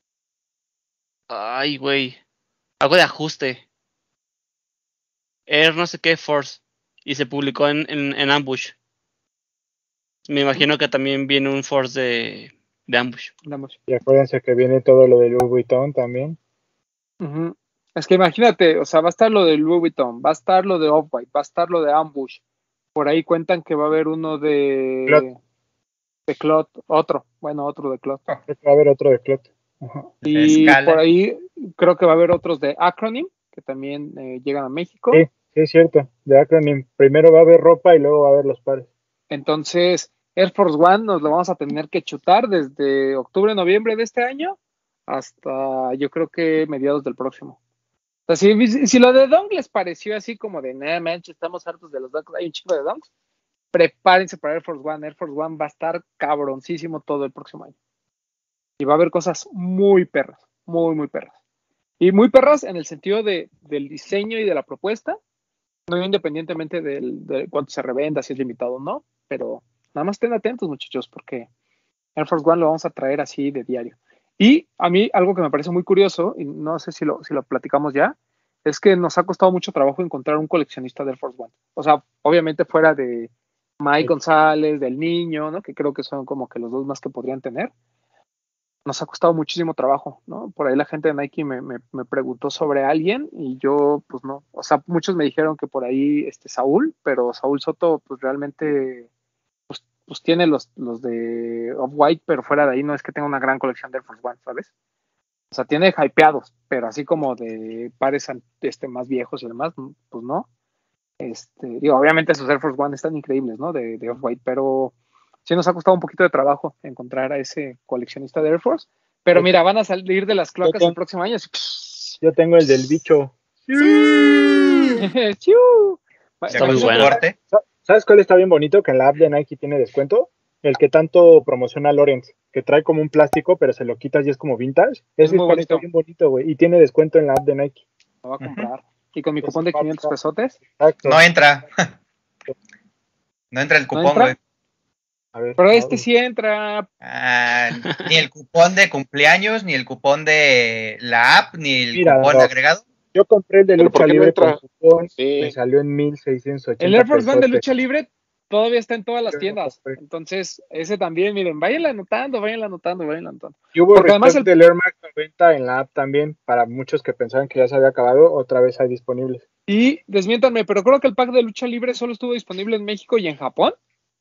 Ay, güey. Algo de ajuste. Air no sé qué Force. Y se publicó en, en, en Ambush. Me imagino que también viene un Force de, de Ambush. Vamos. Y acuérdense que viene todo lo de Louis Vuitton también. Ujú. Es que imagínate, o sea, va a estar lo de Louis Vuitton, va a estar lo de Off-White, va a estar lo de Ambush. Por ahí cuentan que va a haber uno Clot, de, de Clot, otro, bueno, otro de Clot. creo que va a haber otro de Clot. Ajá. De Y por escala. ahí creo que va a haber otros de Acronym, que también eh, llegan a México. Sí, sí, es cierto. De Acronym. Primero va a haber ropa y luego va a haber los pares. Entonces, Air Force One nos lo vamos a tener que chutar desde octubre, noviembre de este año hasta yo creo que mediados del próximo. O sea, si, si lo de Dunk les pareció así como de, nah, manches, estamos hartos de los Dunks, hay un chingo de Dunks, prepárense para Air Force One. Air Force One va a estar cabroncísimo todo el próximo año. Y va a haber cosas muy perras, muy, muy perras. Y muy perras en el sentido de, del diseño y de la propuesta, no independientemente del, de cuánto se revenda, si es limitado o no, pero nada más estén atentos, muchachos, porque Air Force One lo vamos a traer así de diario. Y a mí algo que me parece muy curioso, y no sé si lo, si lo platicamos ya, es que nos ha costado mucho trabajo encontrar un coleccionista del Air Force One. O sea, obviamente fuera de Mike González, del Niño, ¿no? Que creo que son como que los dos más que podrían tener. Nos ha costado muchísimo trabajo, ¿no? Por ahí la gente de Nike me, me, me preguntó sobre alguien y yo, pues no. O sea, muchos me dijeron que por ahí este Saúl, pero Saúl Soto, pues realmente, pues, pues tiene los, los de Off-White, pero fuera de ahí no es que tenga una gran colección de Air Force One, ¿sabes? O sea, tiene hypeados, pero así como de pares este, más viejos y demás, pues no. Este, digo, obviamente sus Air Force One están increíbles, ¿no? De, de Off-White, pero sí nos ha costado un poquito de trabajo encontrar a ese coleccionista de Air Force. Pero mira, van a salir de las cloacas el próximo año. Yo tengo el del bicho. ¡Sí! Está muy bueno. ¿Sabes cuál está bien bonito? Que en la app de Nike tiene descuento. El que tanto promociona Lorenz, que trae como un plástico, pero se lo quitas y es como vintage. Ese está bien bonito, güey. Y tiene descuento en la app de Nike. Lo va a comprar. Uh-huh. Y con mi cupón de quinientos pesotes. Exacto. No entra. No entra el cupón, güey. A ver, pero este sí entra. Ah, ni el cupón de cumpleaños, ni el cupón de la app, ni el Mira, cupón no. agregado. Yo compré el de lucha libre con cupón, sí. Me salió en mil seiscientos ochenta. El Air Force One de lucha libre todavía está en todas las Yo tiendas. No Entonces, ese también, miren, váyanla anotando, váyanla anotando, váyanla anotando. Y hubo Porque además el del Air Max noventa en la app también, para muchos que pensaban que ya se había acabado, otra vez hay disponibles. Y desmiéntanme, pero creo que el pack de lucha libre solo estuvo disponible en México y en Japón.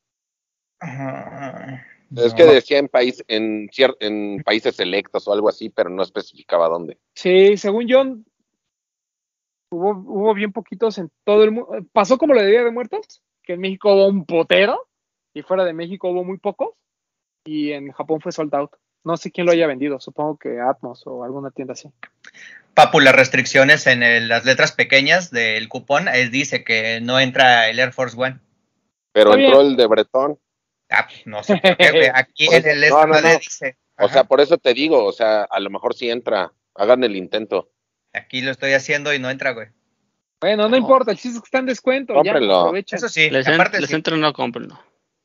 No. Es que decía en país, en, cier- en países selectos o algo así, pero no especificaba dónde. Sí, según yo, hubo, hubo bien poquitos en todo el mundo. Pasó como lo de Día de Muertos, que en México hubo un potero y fuera de México hubo muy pocos y en Japón fue sold out. No sé quién lo haya vendido, supongo que Atmos o alguna tienda así. Papu, las restricciones en el, las letras pequeñas del cupón es, dice que no entra el Air Force One. Pero Está entró bien. El de Bretón. Ah, pues no sé por qué, güey. Aquí en el no, no, no. dice. O Ajá. sea, por eso te digo, o sea, a lo mejor sí entra. Hagan el intento. Aquí lo estoy haciendo y no entra, güey. Bueno, no, no importa, el chiste es que está en descuento. Cómprenlo. Ya, aprovechen. Eso sí, les, aparte en, les sí. entran, no cómprenlo.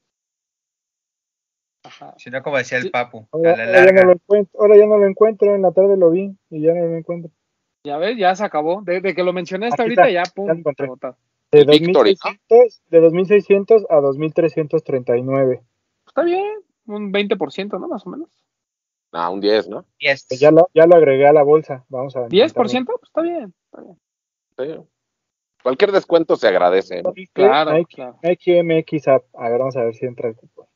Ajá. Si no, como decía el Papu, ahora, a la larga. Ahora ya, no lo encuentro, ahora ya no lo encuentro, en la tarde lo vi y ya no lo encuentro. Ya ves, ya se acabó. Desde que lo mencioné hasta Aquí ahorita, está, ya, pum, ya lo encontré. Agotado. De dos mil seiscientos, de dos mil seiscientos a dos mil trescientos treinta y nueve. Está bien, un veinte por ciento, ¿no? Más o menos. Ah, un diez, ¿no? diez. Pues ya, lo, ya lo agregué a la bolsa. Vamos a ver. ¿diez por ciento? Pues está bien. Está bien. Sí. Cualquier descuento se agradece, ¿no? Claro, Nike, claro. Nike M X App. A ver, vamos a ver si entra el cupón.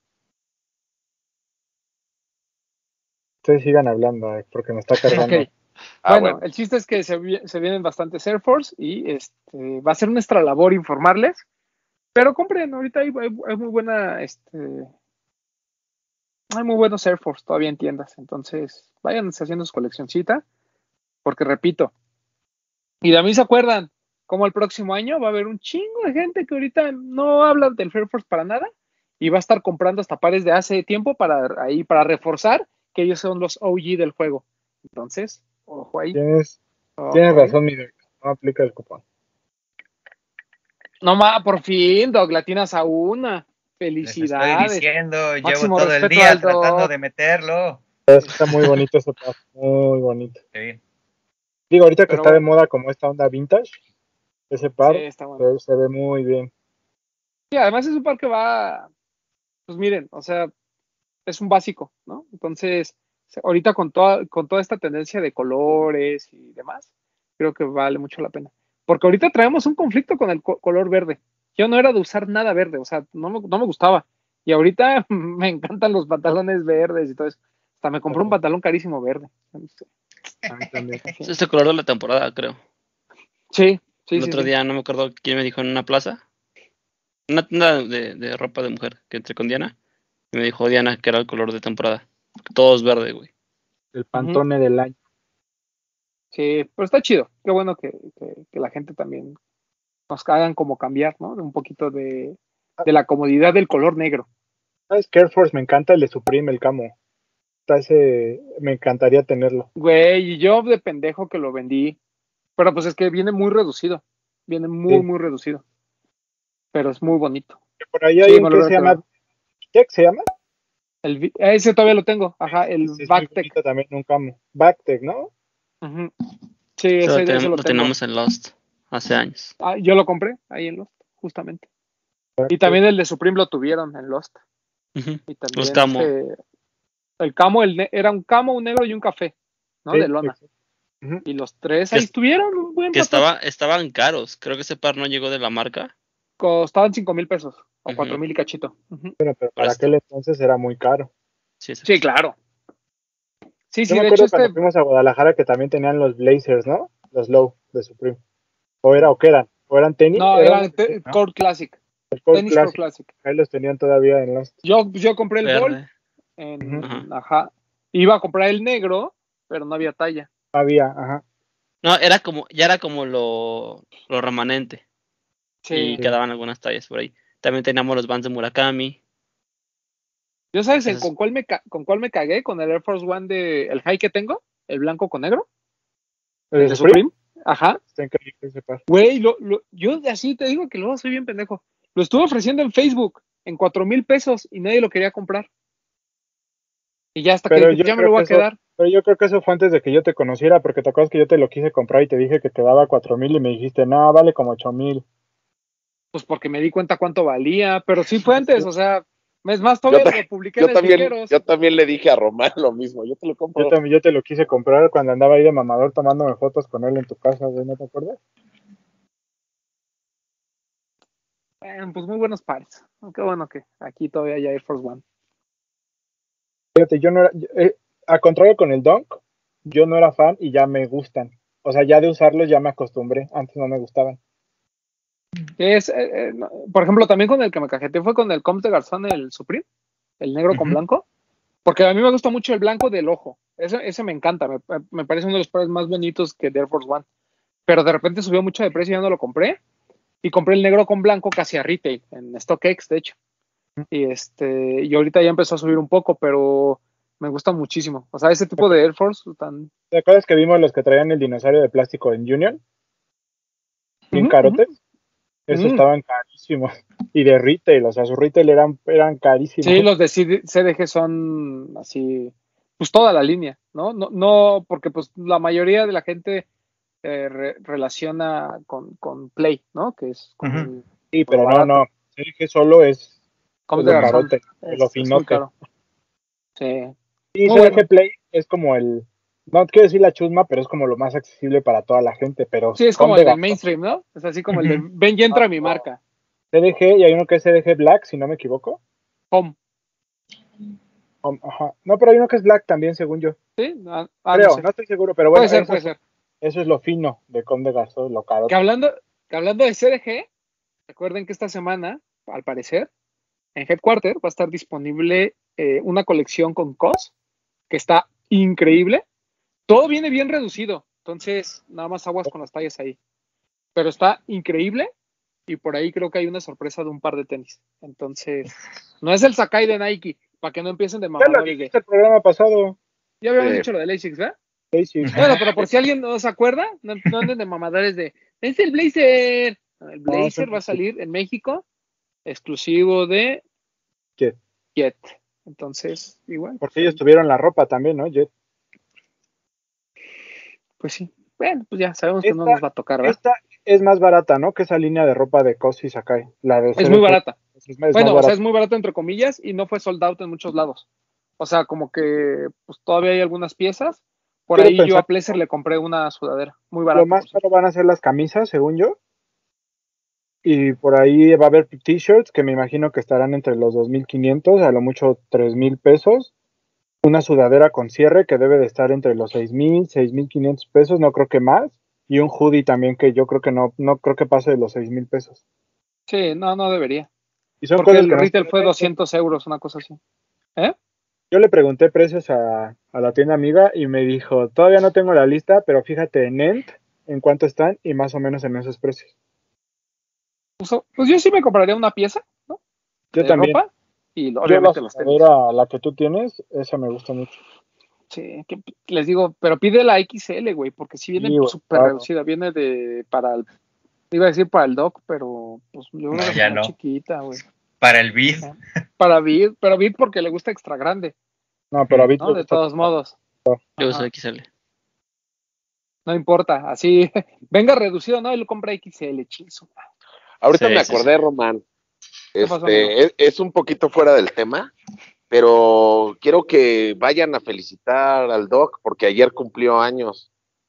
Ustedes sigan hablando, eh, porque me está cargando. Okay. Ah, bueno, bueno, el chiste es que se, se vienen bastantes Air Force y este va a ser nuestra labor informarles. Pero compren, ahorita hay, hay, hay muy buena, este, hay muy buenos Air Force todavía en tiendas. Entonces, vayan haciendo su coleccioncita. Porque repito, y de mí se acuerdan, como el próximo año va a haber un chingo de gente que ahorita no habla del Air Force para nada y va a estar comprando hasta pares de hace tiempo para ahí, para reforzar que ellos son los O G del juego. Entonces, ojo ahí. Tienes, ojo tienes ahí. razón, mi Doc, no aplica el cupón. No más, por fin, Doc, latinas a una. Felicidades. Les estoy diciendo, Máximo llevo todo el día tratando de meterlo. Está muy bonito ese par, muy bonito. Sí. Digo, ahorita que Pero está bueno. de moda como esta onda vintage, ese par Sí, está bueno. se, se ve muy bien. Sí, además es un par que va, pues miren, o sea, es un básico, ¿no? Entonces, ahorita con toda, con toda esta tendencia de colores y demás, creo que vale mucho la pena. Porque ahorita traemos un conflicto con el co- color verde. Yo no era de usar nada verde, o sea, no me, no me gustaba. Y ahorita me encantan los pantalones verdes y todo eso. Hasta me compré un pantalón carísimo verde. A mí también. Es este color de la temporada, creo. Sí, sí, El sí. otro sí. día no me acuerdo quién me dijo en una plaza. Una tienda de, de ropa de mujer que entré con Diana. Y me dijo Diana que era el color de temporada. Todo es verde, güey. El Pantone uh-huh. del año. Sí, pero está chido. Qué bueno que, que, que la gente también nos hagan como cambiar, ¿no? Un poquito de, de la comodidad del color negro. ¿Sabes qué Air Force? Me encanta el de Supreme, el camo. Ese, me encantaría tenerlo. Güey, y yo de pendejo que lo vendí. Pero pues es que viene muy reducido. Viene muy, sí. muy reducido. Pero es muy bonito. Por ahí hay sí, un que se llama... ¿Qué se llama? El, ese todavía lo tengo. Ajá, el sí, Backtech. También un camo. Backtech, ¿no? Uh-huh. Sí, Eso ese, lo, ten- ese lo lo tengo. tenemos en Lost hace años. Ah, yo lo compré ahí en Lost, justamente. Y también el de Supreme lo tuvieron en Lost. Ujú. Y también Los camo. este, el camo, el ne- era un camo, un negro y un café, ¿no? Sí, de lona. exacto. Ujú. Y los tres Que ahí es- estuvieron un buen Que rato. estaba, estaban caros. Creo que ese par no llegó de la marca. Costaban cinco mil pesos o Ujú. cuatro mil y cachito. Ujú. Bueno, pero Por para esto. aquel entonces era muy caro. Sí, exacto. Sí, claro. Sí, Yo sí, me de acuerdo hecho cuando este, fuimos a Guadalajara que también tenían los Blazers, ¿no? Los Low de Supreme. O era, o qué eran, o eran tenis, no, era era un- te- ¿no? Core Classic, el Cold Tennis Core Classic. Classic. Ahí los tenían todavía en los. Yo, yo compré el Gold, Verde. en, Ajá. ajá. Iba a comprar el negro, pero no había talla. Había, ajá. No, era como, ya era como lo, lo remanente. Sí. Y quedaban algunas tallas por ahí. También teníamos los Vans de Murakami. ¿Yo sabes en Esos- con cuál me ca- con cuál me cagué? Con el Air Force One de el high que tengo, el blanco con negro, ¿El el de de Supreme? Supreme. Ajá. Está increíble ese par. Güey, lo, lo- yo de así te digo que luego soy bien pendejo. Lo estuve ofreciendo en Facebook en cuatro mil pesos y nadie lo quería comprar. Y ya hasta que Pero dije, yo pues ya me creo lo voy que a eso, quedar. pero yo creo que eso fue antes de que yo te conociera, porque te acuerdas que yo te lo quise comprar y te dije que te daba cuatro mil y me dijiste, no, vale como ocho mil. Pues porque me di cuenta cuánto valía, pero sí fue antes, o sea, es más, Yo, todavía ta- lo publiqué yo en el también, Friqueros. yo también le dije a Román lo mismo, yo te lo compro. Yo también yo te lo quise comprar cuando andaba ahí de mamador tomándome fotos con él en tu casa, güey, ¿no te acuerdas? Bueno, pues muy buenos pares. Qué bueno que aquí todavía hay Air Force One. Fíjate, yo no era, yo- eh, a contrario con el Dunk, yo no era fan y ya me gustan. O sea, ya de usarlos ya me acostumbré, antes no me gustaban. Es, eh, eh, no, por ejemplo, también con el que me cajeté fue con el Comte Garzón, el Supreme, el negro con Ujú. blanco, porque a mí me gusta mucho el blanco del ojo. Ese, ese me encanta, me, me parece uno de los pares más bonitos que de Air Force One. Pero de repente subió mucho de precio y ya no lo compré. Y compré el negro con blanco casi a retail, en StockX, de hecho. Y este, y ahorita ya empezó a subir un poco, pero me gusta muchísimo. O sea, ese tipo de Air Force tan. ¿Te acuerdas que vimos los que traían el dinosaurio de plástico en Union? Bien Ujú, carotes. Esos ujú. estaban carísimos. Y de retail, o sea, su retail eran, eran carísimos. Sí, los de C D G son así, pues toda la línea, ¿no? No, no porque pues la mayoría de la gente eh, re- relaciona con, con Play, ¿no? Que es como Ujú. el- Sí, lo pero no, barato. no. C D G solo es, Como es de lo Garzón. carote, Es, lo es muy finote. caro. Sí. Y Muy C D G bueno. Play es como el, no quiero decir la chusma, pero es como lo más accesible para toda la gente. Pero Sí, es con como de el del Garzón, mainstream, ¿no? Es así como el de Ujú. ven y entra Ah, a mi no. marca. C D G y hay uno que es C D G Black, si no me equivoco. Home. Um, ajá. No, pero hay uno que es Black también, según yo. ¿Sí? Ah, ah, Creo, no no, sé. estoy seguro, pero bueno, Puede ser, eso, puede ser. eso es lo fino de Conde Garzón, lo caro. Que hablando, que hablando de C D G, recuerden que esta semana, al parecer, en Headquarter va a estar disponible eh, una colección con C O S que está increíble. Todo viene bien reducido, entonces nada más aguas con las tallas ahí. Pero está increíble y por ahí creo que hay una sorpresa de un par de tenis. Entonces, no es el Sakai de Nike, para que no empiecen de Ya lo mamadores de. dijiste el programa pasado. Ya habíamos Sí. dicho lo de ASICS, ¿verdad? Stacy. Bueno, pero por si alguien no se acuerda, no, no anden de mamadores de. ¡Es el Blazer! No, el Blazer va a salir en México, exclusivo de Jet. Jet. Entonces, igual. Porque ellos tuvieron la ropa también, ¿no? Jet. Pues sí. Bueno, pues ya sabemos que Esta, no nos va a tocar, ¿verdad? esta es más barata, ¿no? Que esa línea de ropa de Cos y Sakai. La de Es C D G. muy barata. Es más Bueno, o barata. sea, es muy barato entre comillas y no fue sold out en muchos lados. O sea, como que pues todavía hay algunas piezas. Por Quiero ahí yo pensar a Placer le compré una sudadera. Muy Lo barata. más por cierto. caro van a ser las camisas, según yo. Y por ahí va a haber t-shirts que me imagino que estarán entre los dos mil quinientos, a lo mucho tres mil pesos. Una sudadera con cierre que debe de estar entre los seis mil, seis mil quinientos pesos, no creo que más. Y un hoodie también que yo creo que no, no creo que pase de los seis mil pesos. Sí, no, no debería. Y son Porque cosas el que no retail se fue venden. doscientos euros, una cosa así. ¿Eh? Yo le pregunté precios a, a la tienda amiga y me dijo, todavía no tengo la lista, pero fíjate en Ent en cuánto están y más o menos en esos precios. Pues, pues yo sí me compraría una pieza, ¿no? Yo De también. ropa y Yo la obviamente los tenis. sudadera, la que tú tienes, esa me gusta mucho. Sí, que les digo, pero pide la X L, güey, porque si viene Sí, güey, súper claro. reducida, viene de para el, iba a decir para el doc, pero pues yo creo No, que ya está no. chiquita, güey. Para el bid. Para Vid, pero Vid porque le gusta extra grande, No, pero a Vito ¿no? De todos modos. Yo Ajá. uso X L. No importa, así, venga reducido, no, él lo compra X L, chinzo. Ahorita Sí, me sí, acordé, sí. Román. ¿Qué pasó, amigo? Este, es, es un poquito fuera del tema, pero quiero que vayan a felicitar al Doc porque ayer cumplió años.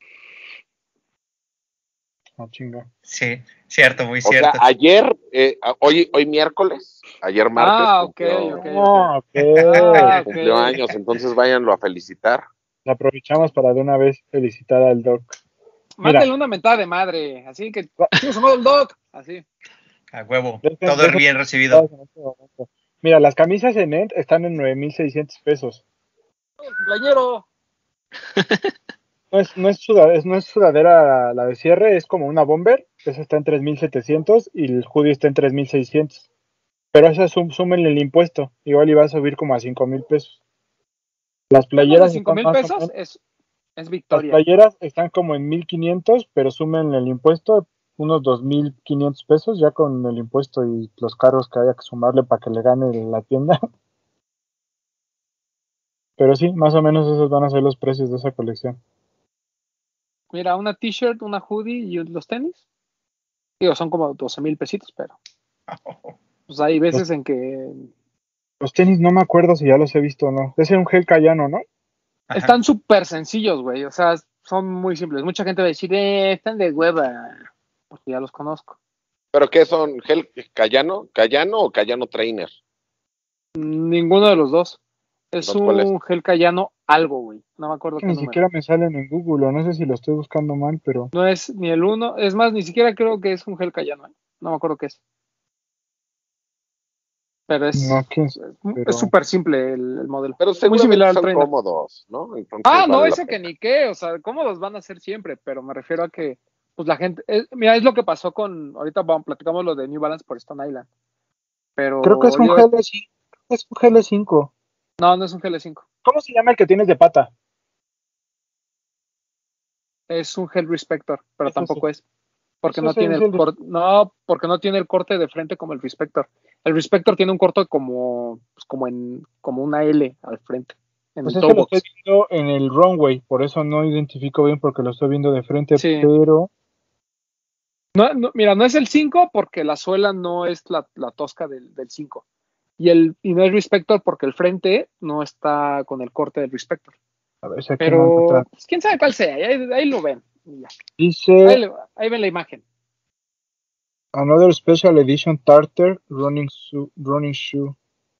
No, chinga. Sí, cierto, muy O sea, cierto. ayer, eh, hoy, hoy miércoles, ayer martes Ah, ok, cumplió, ok, ok. Ah, ok. Ah, ok. cumplió años, entonces váyanlo a felicitar. Aprovechamos para de una vez felicitar al Doc. Mira, Mándale una mentada de madre, así que, chingo su madre el Doc, así. A huevo. dejen- Todo dejen bien de recibido. en este momento. Mira, las camisas en Ent están en nueve mil seiscientos pesos. Playero. No es, no es, sudadera, no es sudadera la de cierre, es como una bomber. Esa está en tres mil setecientos y el hoodie está en tres mil seiscientos. Pero esa sum, sumen el impuesto. Igual iba a subir como a cinco mil pesos. Las Menos de playeras cinco están mil más o pesos menos. es, es Las victoria. playeras están como en mil quinientos, pero sumen el impuesto unos dos mil quinientos pesos ya con el impuesto y los cargos que haya que sumarle para que le gane la tienda. Pero sí, más o menos esos van a ser los precios de esa colección. Mira, una t-shirt, una hoodie y los tenis. Digo, son como doce mil pesitos, pero pues hay Los, veces en que los tenis no me acuerdo si ya los he visto o no. Ese es un gel Cayano, ¿no? Ajá. están súper sencillos, güey. O sea, son muy simples. Mucha gente va a decir, eh, están de hueva, porque ya los conozco. ¿Pero qué son? ¿Gel Cayano? ¿Cayano o Cayano Trainer? Ninguno de los dos. Es Entonces, ¿cuál es? un gel Cayano algo, güey. No me acuerdo Que qué ni número. siquiera me salen en Google, o no sé si lo estoy buscando mal, pero No es ni el uno. Es más, ni siquiera creo que es un gel Cayano. ¿eh? No me acuerdo qué es. Pero no, es quién sabe, es pero súper simple el, el modelo. Pero Muy seguramente similar al son trainer. cómodos, ¿no? Entonces Ah, no, vale la ese que pena. ni qué. O sea, cómodos van a ser siempre. Pero me refiero a que, pues la gente. Es, mira, es lo que pasó con. Ahorita vamos, platicamos lo de New Balance por Stone Island. creo que es Pero un yo. G L cinco. Es un G L cinco. No, no es un G L cinco. ¿Cómo se llama el que tienes de pata? Es un Gel Respector, pero Es ese. tampoco es. Porque Es no ese, tiene es el el de- corte. No, porque no tiene el corte de frente como el Respector. El Respector tiene un corte como. Pues como en. Como una L al frente. En Pues el es que toe lo estoy box. viendo en el runway, por eso no identifico bien porque lo estoy viendo de frente, Sí. pero No, no, mira, no es el cinco porque la suela no es la, la tosca del, del cinco. Y, el, y no es Respector porque el frente no está con el corte del Respector. a ver si aquí no Pero, nota. pues, quién sabe cuál sea. Ahí, ahí lo ven. y ya. Ahí, Dice le- ahí ven la imagen. Another Special Edition Tartar Running, shoe, running Shoe.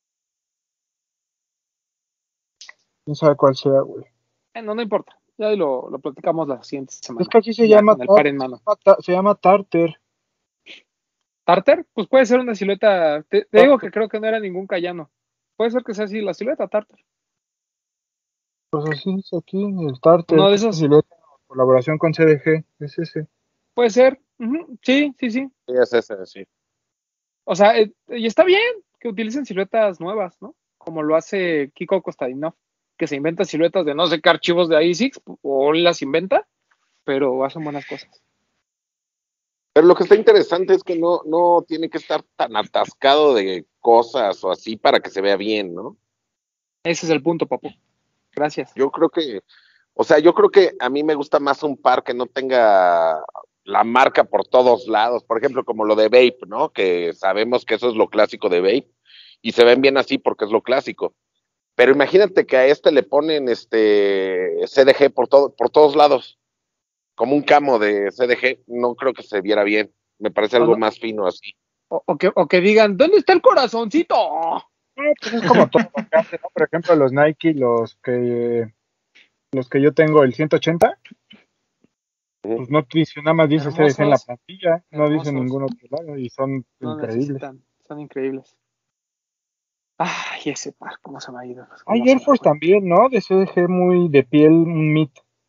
Quién sabe cuál sea, güey. Eh, no, no importa. Ya ahí lo, lo platicamos la siguiente Es semana. que aquí se Ya llama, con el tar, par en se mano. llama, ta- se llama Tartar. ¿Tartar? Pues puede ser una silueta. Te, te digo Tartar. que creo que no era ningún Cayano. Puede ser que sea así, la silueta Tartar. Pues así es aquí, el Tartar. Uno de Esta esos. silueta, colaboración con C D G, es ese. Puede ser. Ujú, sí, sí, sí. Sí, es ese, sí. O sea, eh, y está bien que utilicen siluetas nuevas, ¿no? Como lo hace Kiko Kostadinov, que se inventa siluetas de no sé qué archivos de I SIX, o él las inventa, pero hacen buenas cosas. Pero lo que está interesante es que no, no tiene que estar tan atascado de cosas o así para que se vea bien, ¿no? Ese es el punto, papu. Gracias. Yo creo que, o sea, yo creo que a mí me gusta más un par que no tenga la marca por todos lados. Por ejemplo, como lo de Vape, ¿no? Que sabemos que eso es lo clásico de Vape y se ven bien así porque es lo clásico. Pero imagínate que a este le ponen este C D G por todo, por todos lados, como un camo de C D G, no creo que se viera bien. Me parece O, algo no- más fino así. o- o que, o que digan, ¿dónde está el corazoncito? Ah, pues es como todo lo que hace, ¿no? Por ejemplo, los Nike, los que los que yo tengo, el ciento ochenta, pues no dice, nada más dice C D G en la Hermosos, plantilla, no dice en hermosos. ningún otro lado y son No increíbles. necesitan, son increíbles. Ay, ese par, cómo se me ha ido. Hay Cómo se Air me Force fue. también, ¿no? De C D G muy de piel, un mid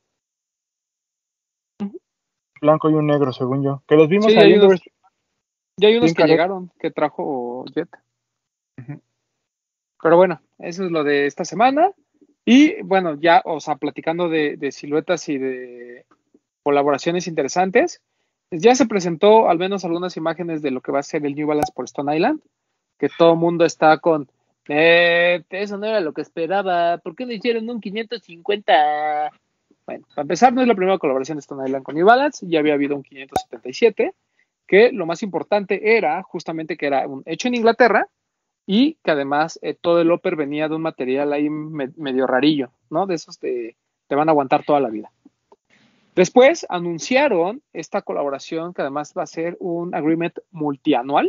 Ujú. blanco y un negro, según yo. Que los vimos Sí, ahí hay en unos, Dover- ya hay unos bien que caros. llegaron, que trajo Jet. Ujú. Pero bueno, eso es lo de esta semana. Y bueno, ya, o sea, platicando de, de siluetas y de colaboraciones interesantes, ya se presentó al menos algunas imágenes de lo que va a ser el New Balance por Stone Island, que todo el mundo está con, eh, eso no era lo que esperaba, ¿por qué no hicieron un quinientos cincuenta? Bueno, para empezar, no es la primera colaboración de Stone Island con New Balance, ya había habido un quinientos setenta y siete, que lo más importante era justamente que era un, hecho en Inglaterra y que además eh, todo el upper venía de un material ahí me, medio rarillo, ¿no? De esos te, te van a aguantar toda la vida. Después anunciaron esta colaboración que además va a ser un agreement multianual.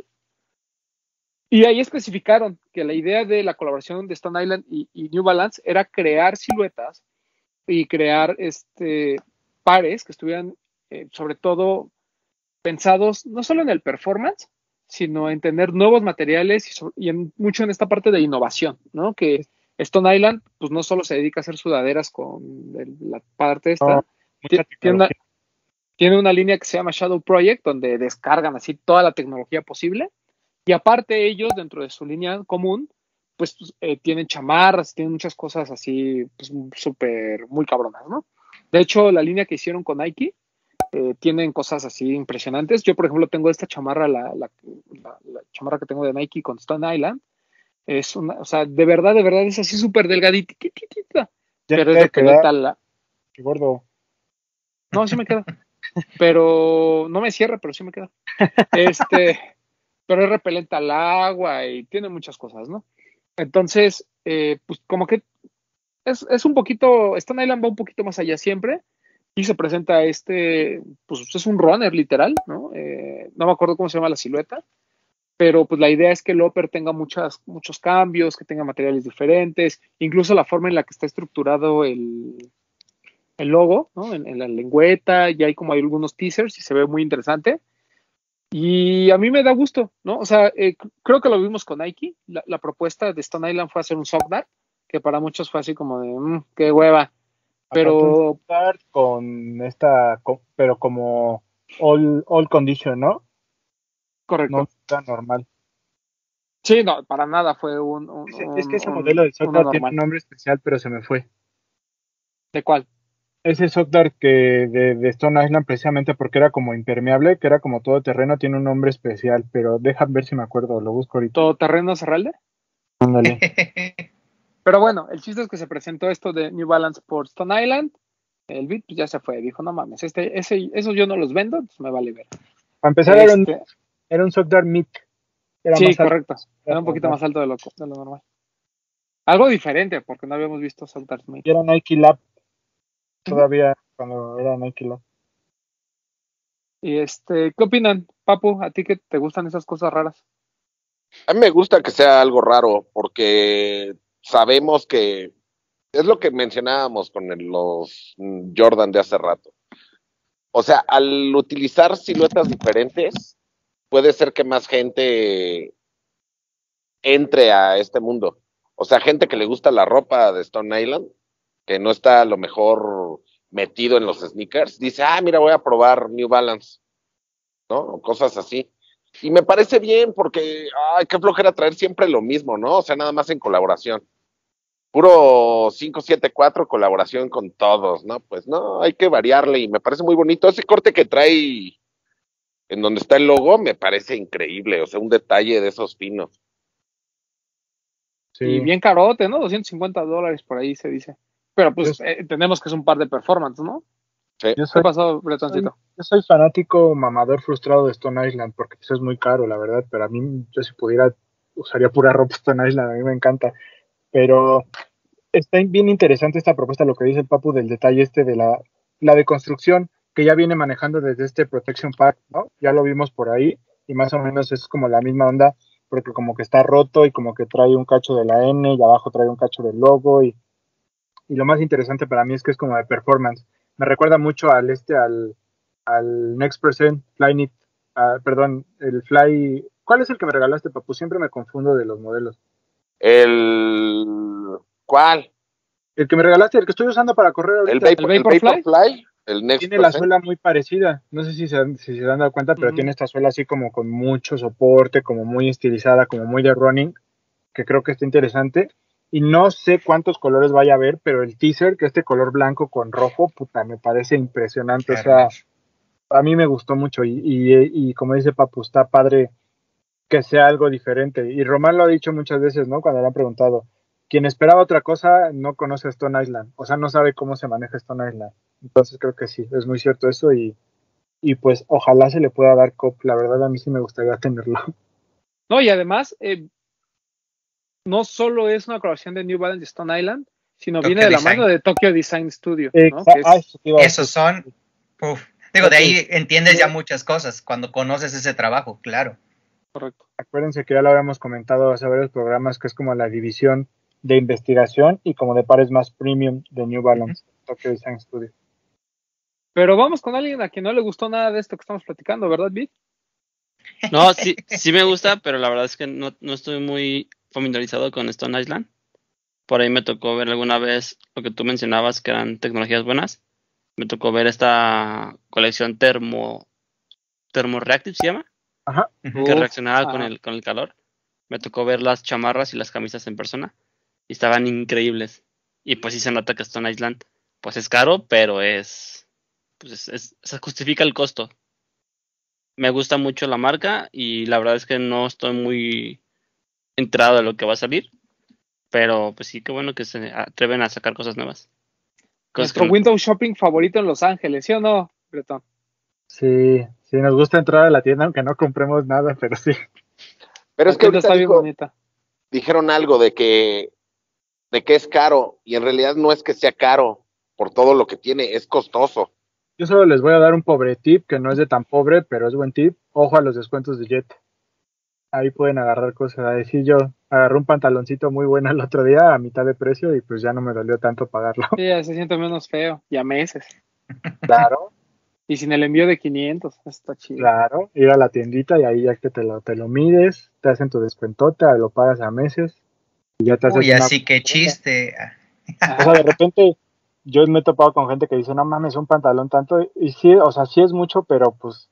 Y ahí especificaron que la idea de la colaboración de Stone Island y, y New Balance era crear siluetas y crear este, pares que estuvieran eh, sobre todo pensados no solo en el performance, sino en tener nuevos materiales y, so, y en, mucho en esta parte de innovación, ¿no? Que Stone Island pues no solo se dedica a hacer sudaderas con el, la parte esta, no, tiene, una, tiene una línea que se llama Shadow Project, donde descargan así toda la tecnología posible. Y aparte ellos, dentro de su línea común, pues eh, tienen chamarras, tienen muchas cosas así, pues súper, muy cabronas, ¿no? De hecho, la línea que hicieron con Nike, eh, tienen cosas así impresionantes. Yo, por ejemplo, tengo esta chamarra, la, la, la, la chamarra que tengo de Nike con Stone Island. Es una, o sea, de verdad, de verdad, es así súper delgadita, pero es repelente a la... Qué gordo. No, sí me queda. Pero, no me cierra, pero sí me queda. Este... pero es repelente al agua y tiene muchas cosas, ¿no? Entonces, eh, pues como que es, es un poquito, Stone Island va un poquito más allá siempre y se presenta este, pues es un runner literal, ¿no? Eh, no me acuerdo cómo se llama la silueta, pero pues la idea es que el upper tenga muchas, muchos cambios, que tenga materiales diferentes, incluso la forma en la que está estructurado el, el logo, ¿no? En, en la lengüeta, ya hay como hay algunos teasers y se ve muy interesante. Y a mí me da gusto, ¿no? O sea, eh, creo que lo vimos con Nike. La, la propuesta de Stone Island fue hacer un sock dart, que para muchos fue así como de, mmm, qué hueva. Pero. Un dart con esta, con, pero como all, all condition, ¿no? Correcto. No está normal. Sí, no, para nada fue un. un es, es que ese un, modelo de sock dart tiene normal. un nombre especial, pero se me fue. ¿De cuál? Ese sock dart que de, de Stone Island, precisamente porque era como impermeable, que era como todo terreno, tiene un nombre especial, pero déjame ver si me acuerdo, lo busco ahorita. ¿Todoterreno Cerralde? Ándale. Pero bueno, el chiste es que se presentó esto de New Balance por Stone Island. El beat pues ya se fue, dijo, no mames, este, ese, esos yo no los vendo, pues me vale ver. Para empezar, este... era, un, era un sock dart mid. Era sí, más correcto, alto. Era un poquito más alto de lo, de lo normal. Algo diferente, porque no habíamos visto sock dart mid. Y era Nike Lab. Todavía cuando era Nike Lab. Y este, ¿qué opinan, Papu? ¿A ti que te gustan esas cosas raras? A mí me gusta que sea algo raro, porque sabemos que es lo que mencionábamos con el, los Jordan de hace rato. O sea, al utilizar siluetas diferentes, puede ser que más gente entre a este mundo. O sea, gente que le gusta la ropa de Stone Island, que no está a lo mejor metido en los sneakers, dice, ah, mira, voy a probar New Balance, ¿no? O cosas así. Y me parece bien porque, ay, qué flojera traer siempre lo mismo, ¿no? O sea, nada más en colaboración. Puro cinco siete cuatro colaboración con todos, ¿no? Pues no, hay que variarle y me parece muy bonito. Ese corte que trae en donde está el logo me parece increíble, o sea, un detalle de esos finos. Sí. Y bien carote, ¿no? doscientos cincuenta dólares por ahí se dice. Pero pues eh, entendemos que es un par de performance, ¿no? Sí. Yo soy, ¿Qué pasó, Bretoncito? Soy, yo soy fanático mamador frustrado de Stone Island porque pues, es muy caro, la verdad, pero a mí, yo si pudiera, usaría pura ropa Stone Island, a mí me encanta. Pero está bien interesante esta propuesta, lo que dice el Papu del detalle este de la, la deconstrucción que ya viene manejando desde este Protection Pack, ¿no? Ya lo vimos por ahí y más o menos es como la misma onda, porque como que está roto y como que trae un cacho de la N y abajo trae un cacho del logo y, y lo más interesante para mí es que es como de performance. Me recuerda mucho al este, al, al Next Percent, Flyknit, uh, perdón, el Fly, ¿cuál es el que me regalaste, Papu? Siempre me confundo de los modelos. El, ¿cuál? El que me regalaste, el que estoy usando para correr ahorita. El Vapor, el Vaporfly, el, Vaporfly, el Next tiene percent. La suela muy parecida, no sé si se, si se han dado cuenta, pero uh-huh. Tiene esta suela así como con mucho soporte, como muy estilizada, como muy de running, que creo que está interesante. Y no sé cuántos colores vaya a haber, pero el teaser, que este color blanco con rojo, puta, me parece impresionante. Claro. O sea, a mí me gustó mucho y, y, y como dice Papu, está padre que sea algo diferente. Y Román lo ha dicho muchas veces, ¿no? Cuando le han preguntado, quien esperaba otra cosa no conoce Stone Island, o sea, no sabe cómo se maneja Stone Island. Entonces creo que sí, es muy cierto eso y, y pues ojalá se le pueda dar cop. La verdad a mí sí me gustaría tenerlo. No, y además, eh, no solo es una colaboración de New Balance y Stone Island, sino Tokyo viene de la Design. mano de Tokyo Design Studio, ¿no? Exa- Que ah, es, eso te iba a Esos decir. son, uf, digo, de Ok. ahí entiendes ya muchas cosas cuando conoces ese trabajo, claro. correcto. Acuérdense que ya lo habíamos comentado hace varios programas que es como la división de investigación y como de pares más premium de New Balance, Tokyo Design Studio. Pero vamos con alguien a quien no le gustó nada de esto que estamos platicando, ¿verdad, Vic? No, sí, sí me gusta, pero la verdad es que no, no estoy muy familiarizado con Stone Island. Por ahí me tocó ver alguna vez lo que tú mencionabas, que eran tecnologías buenas. Me tocó ver esta colección termo, termoreactive, ¿se llama? Ajá. Ujú. Que Uf, reaccionaba con ajá. el, con el calor. Me tocó ver las chamarras y las camisas en persona. Y estaban increíbles. Y pues sí se nota que Stone Island, pues es caro, pero es, pues es, es- se justifica el costo. Me gusta mucho la marca y la verdad es que no estoy muy enterado de lo que va a salir. Pero pues sí, qué bueno que se atreven a sacar cosas nuevas. Cosas que Nuestro no- window shopping favorito en Los Ángeles, ¿sí o no, Bretón? Sí, sí, nos gusta entrar a la tienda aunque no compremos nada, pero sí. Pero La es que tienda ahorita está bien dijo, bonita. dijeron algo de que, de que es caro, y en realidad no es que sea caro por todo lo que tiene, es costoso. Yo solo les voy a dar un pobre tip, que no es de tan pobre, pero es buen tip. Ojo a los descuentos de Jet. Ahí pueden agarrar cosas. A decir yo, agarré un pantaloncito muy bueno el otro día a mitad de precio y pues ya no me dolió tanto pagarlo. Sí, ya se siente menos feo, y a meses. Claro, Y sin el envío de quinientos, está chido. claro. Ir a la tiendita y ahí ya que te lo, te lo mides, te hacen tu descuentote, lo pagas a meses y ya te haces Uy, una así que prenda. chiste. O sea, de repente yo me he topado con gente que dice, no mames, un pantalón tanto. Y sí, o sea, sí es mucho, pero pues,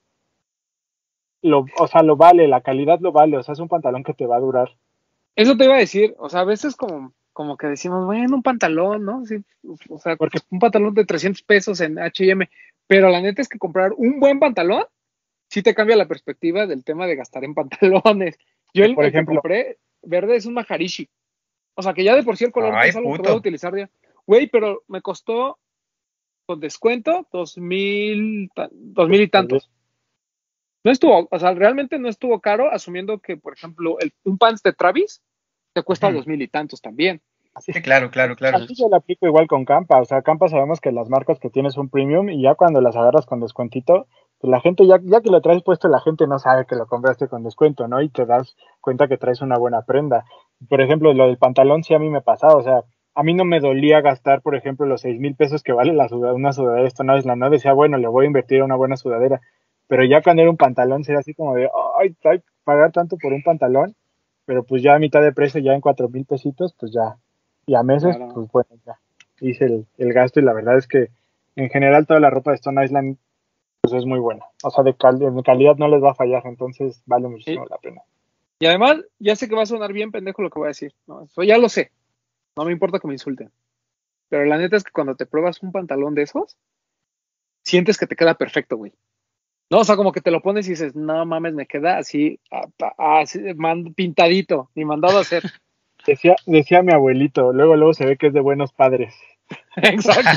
lo, o sea, lo vale, la calidad lo vale. O sea, es un pantalón que te va a durar. Eso te iba a decir, o sea, a veces como, como que decimos, bueno, un pantalón, ¿no? Sí, o sea, Porque, un pantalón de trescientos pesos en H y M, pero la neta es que comprar un buen pantalón sí te cambia la perspectiva del tema de gastar en pantalones. Yo el, por el que ejemplo, compré verde es un Maharishi, o sea, que ya de por sí el color no Ay, es algo que voy a puto. utilizar ya. Güey, pero me costó con descuento dos mil, ta- dos mil y tantos. No estuvo, o sea, realmente no estuvo caro, asumiendo que, por ejemplo, el, un pants de Travis te cuesta Ujú. dos mil y tantos también. así, Sí, claro, claro, claro. así yo lo aplico igual con Campa. O sea, Campa sabemos que las marcas que tienes son premium y ya cuando las agarras con descuentito, pues la gente, ya, ya que lo traes puesto, la gente no sabe que lo compraste con descuento, ¿no? Y te das cuenta que traes una buena prenda. Por ejemplo, lo del pantalón sí a mí me pasaba, o sea, a mí no me dolía gastar, por ejemplo, los seis mil pesos que vale la sudadera, una sudadera Stone Island, no decía, bueno, le voy a invertir a una buena sudadera, pero ya cuando era un pantalón sería así como de, ay, ay, pagar tanto por un pantalón, pero pues ya a mitad de precio, ya en cuatro mil pesitos, pues ya, y a meses, Claro. pues bueno, ya hice el, el gasto y la verdad es que en general toda la ropa de Stone Island pues es muy buena, o sea, de, cal de calidad no les va a fallar, entonces vale Y, muchísimo la pena. y además, ya sé que va a sonar bien pendejo lo que voy a decir, ¿no? Eso ya lo sé, no me importa que me insulten. Pero la neta es que cuando te pruebas un pantalón de esos, sientes que te queda perfecto, güey. No, o sea, como que te lo pones y dices, no mames, me queda así, a- a- así, man- pintadito, ni mandado a hacer. Decía, decía mi abuelito, luego luego se ve que es de buenos padres. Exacto.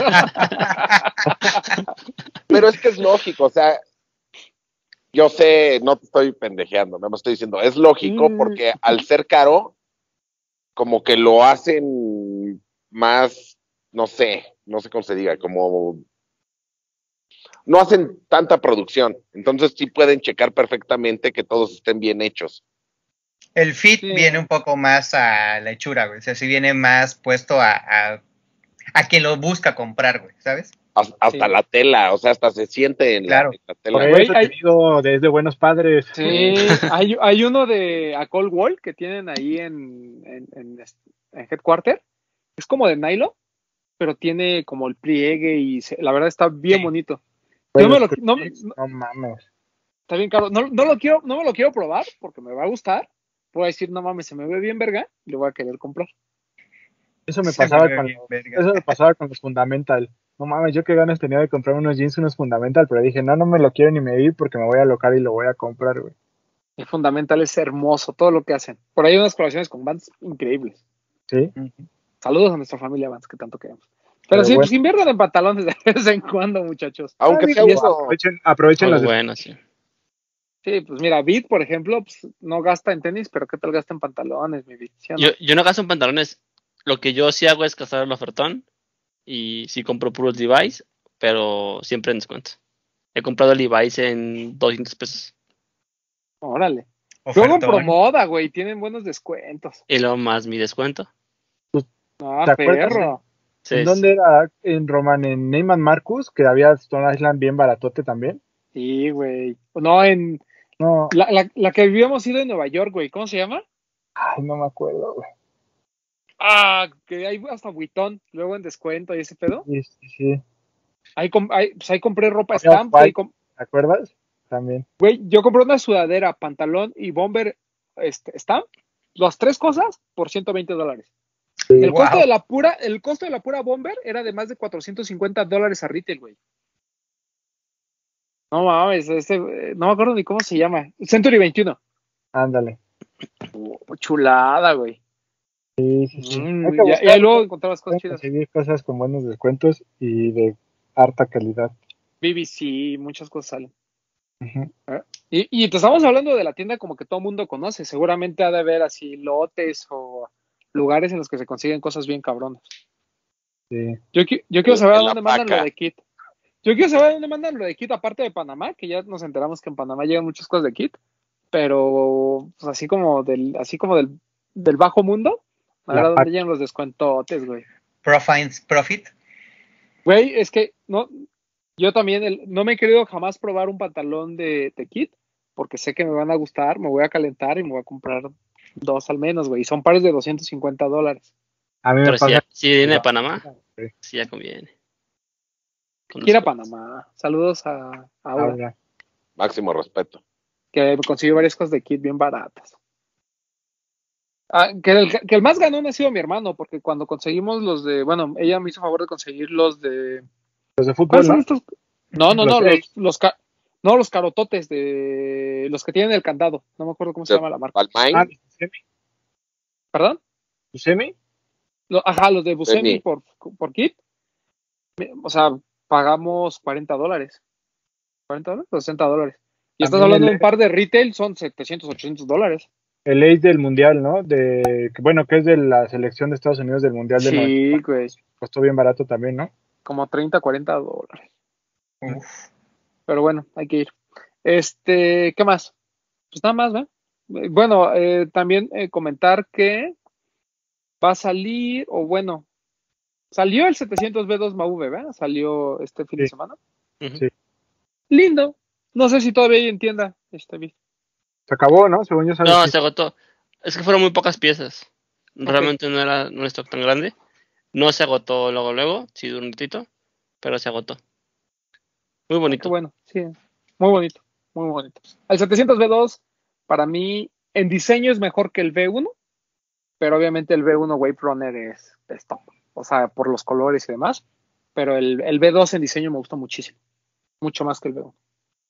Pero es que es lógico, o sea, yo sé, no te estoy pendejeando, me estoy diciendo, es lógico porque al ser caro, como que lo hacen más, no sé, no sé cómo se diga, como no hacen tanta producción, entonces sí pueden checar perfectamente que todos estén bien hechos. El fit Sí. viene un poco más a la hechura, güey. O sea, sí viene más puesto a, a, a quien lo busca comprar, güey, ¿sabes? Hasta, hasta Sí. la tela, o sea, hasta se siente en, Claro. la, en la Por tela. Güey, eso hay- te digo, de, es de buenos padres. Sí, hay, hay uno de A Cold Wall que tienen ahí en, en, en, este- en Headquarter. Es como de nylon, pero tiene como el pliegue y se- la verdad está bien Sí. bonito. Güey, No me los lo, no, Cruzix, no- no mames. está bien caro. No, no lo quiero, no me lo quiero probar porque me va a gustar. Voy a decir, no mames, se me ve bien verga y lo voy a querer comprar. Eso me Se me pasaba ve con bien, los, verga. eso me pasaba con los Fundamental. No mames, yo qué ganas tenía de comprar unos jeans, unos Fundamental, pero dije, no, no me lo quiero ni medir porque me voy a alocar y lo voy a comprar, güey. El Fundamental es hermoso, todo lo que hacen. Por ahí hay unas colaboraciones con bands increíbles. ¿Sí? Ujú. Saludos a nuestra familia Vans, que tanto queremos. Pero sí, bueno. pues inviertan en pantalones de vez en cuando, muchachos. Aunque Ah, sea digo, uno. aprovechen, aprovechen Algo las bueno, sí. Sí, pues mira, Beat, por ejemplo, pues no gasta en tenis, pero ¿qué tal gasta en pantalones, mi Beat? ¿Sí o no? Yo, yo no gasto en pantalones. Lo que yo sí hago es cazar el ofertón. Y sí compro puros Levi's, pero siempre en descuento. He comprado el Levi's en doscientos pesos. Órale. Luego en Ofertón. Promoda, güey, tienen buenos descuentos. Y luego más mi descuento. Ah, ¿Te acuerdas? perro. Sí, ¿En dónde era? En Roman, en Neyman Marcus, que había Stone Island bien baratote también. Sí, güey. No, en No, la, la, la que vivíamos ir en Nueva York, güey. ¿Cómo se llama? ay, no me acuerdo, güey. Ah, que hay hasta Vuitton, luego en descuento y ese pedo. Sí, sí, sí. Ahí, com- ahí, pues ahí compré ropa Había Stamp, güey. White, com- ¿te acuerdas? También. Güey, yo compré una sudadera, pantalón y bomber este, Stamp. Las tres cosas por ciento veinte dólares. El Wow. costo de la pura, el costo de la pura bomber era de más de cuatrocientos cincuenta dólares a retail, güey. No mames, este, eh, no me acuerdo ni cómo se llama. Century veintiuno. Ándale. Oh, chulada, güey. Sí, sí, sí. Mm, Hay que y, y buscar, ahí luego encontrabas cosas pueden chidas. conseguir cosas con buenos descuentos y de harta calidad. B B C, muchas cosas salen. Ujú. Y, y te estamos hablando de la tienda como que todo el mundo conoce. Seguramente ha de haber así lotes o lugares en los que se consiguen cosas bien cabronas. Sí. Yo, qui- yo quiero saber a En la dónde mandan lo paca. de Kit. Yo quiero saber a dónde mandan lo de Kit, aparte de Panamá, que ya nos enteramos que en Panamá llegan muchas cosas de Kit. Pero pues, así como del, así como del, del bajo mundo, a ver La a dónde paca. llegan los descuentotes, güey. Profit, profit. Güey, es que no, yo también el- no me he querido jamás probar un pantalón de, de Kit, porque sé que me van a gustar, me voy a calentar y me voy a comprar dos al menos, güey. Y son pares de doscientos cincuenta dólares. A mí me Pero si, pasa. si viene de Panamá, Sí. sí ya conviene. Con Quiero a descuentos. Panamá. Saludos a, a Aura, Ahora. Máximo respeto. que me consiguió varias cosas de Kit bien baratas. Ah, que, el, que el más ganón ha sido mi hermano, porque cuando conseguimos los de, bueno, ella me hizo favor de conseguir los de, Los de fútbol, ¿cuáles son ¿no? estos? No, no, Los no, seis. los, los, ca- no, los carototes de los que tienen el candado. No me acuerdo cómo se De llama la marca. Balmain, Ah, Buscemi. ¿Perdón? Buscemi. Lo- ajá, los de Buscemi Buscemi. por, por kit. O sea, pagamos cuarenta dólares. ¿cuarenta dólares? sesenta dólares. Y estás También hablando el- de un par de retail, son setecientos, ochocientos dólares. El ace del mundial, ¿no? De, que, bueno, que es de la selección de Estados Unidos del mundial de noventa. Sí, güey. Costó bien barato también, ¿no? Como treinta, cuarenta dólares. Uf. Pero bueno, hay que ir. Este, ¿qué más? Pues nada más, ¿eh? Eh, Bueno, eh, también eh, comentar que va a salir, o bueno, salió el setecientos B dos M A V, ¿verdad? Salió este fin de Sí. semana. Ujú. Sí. Lindo. No sé si todavía hay en tienda este video. Se acabó, ¿no? Según yo sabes. No, sí. se agotó. Es que fueron muy pocas piezas. Realmente no era un stock tan grande. No se agotó luego, luego. Sí, duró un ratito. Pero se agotó. Muy Qué bonito. bueno, sí. Muy bonito, muy bonito. El setecientos B dos, para mí, en diseño es mejor que el V uno, pero obviamente el V uno Wave Runner es, es top. O sea, por los colores y demás. Pero el, el V dos en diseño me gustó muchísimo. Mucho más que el V uno.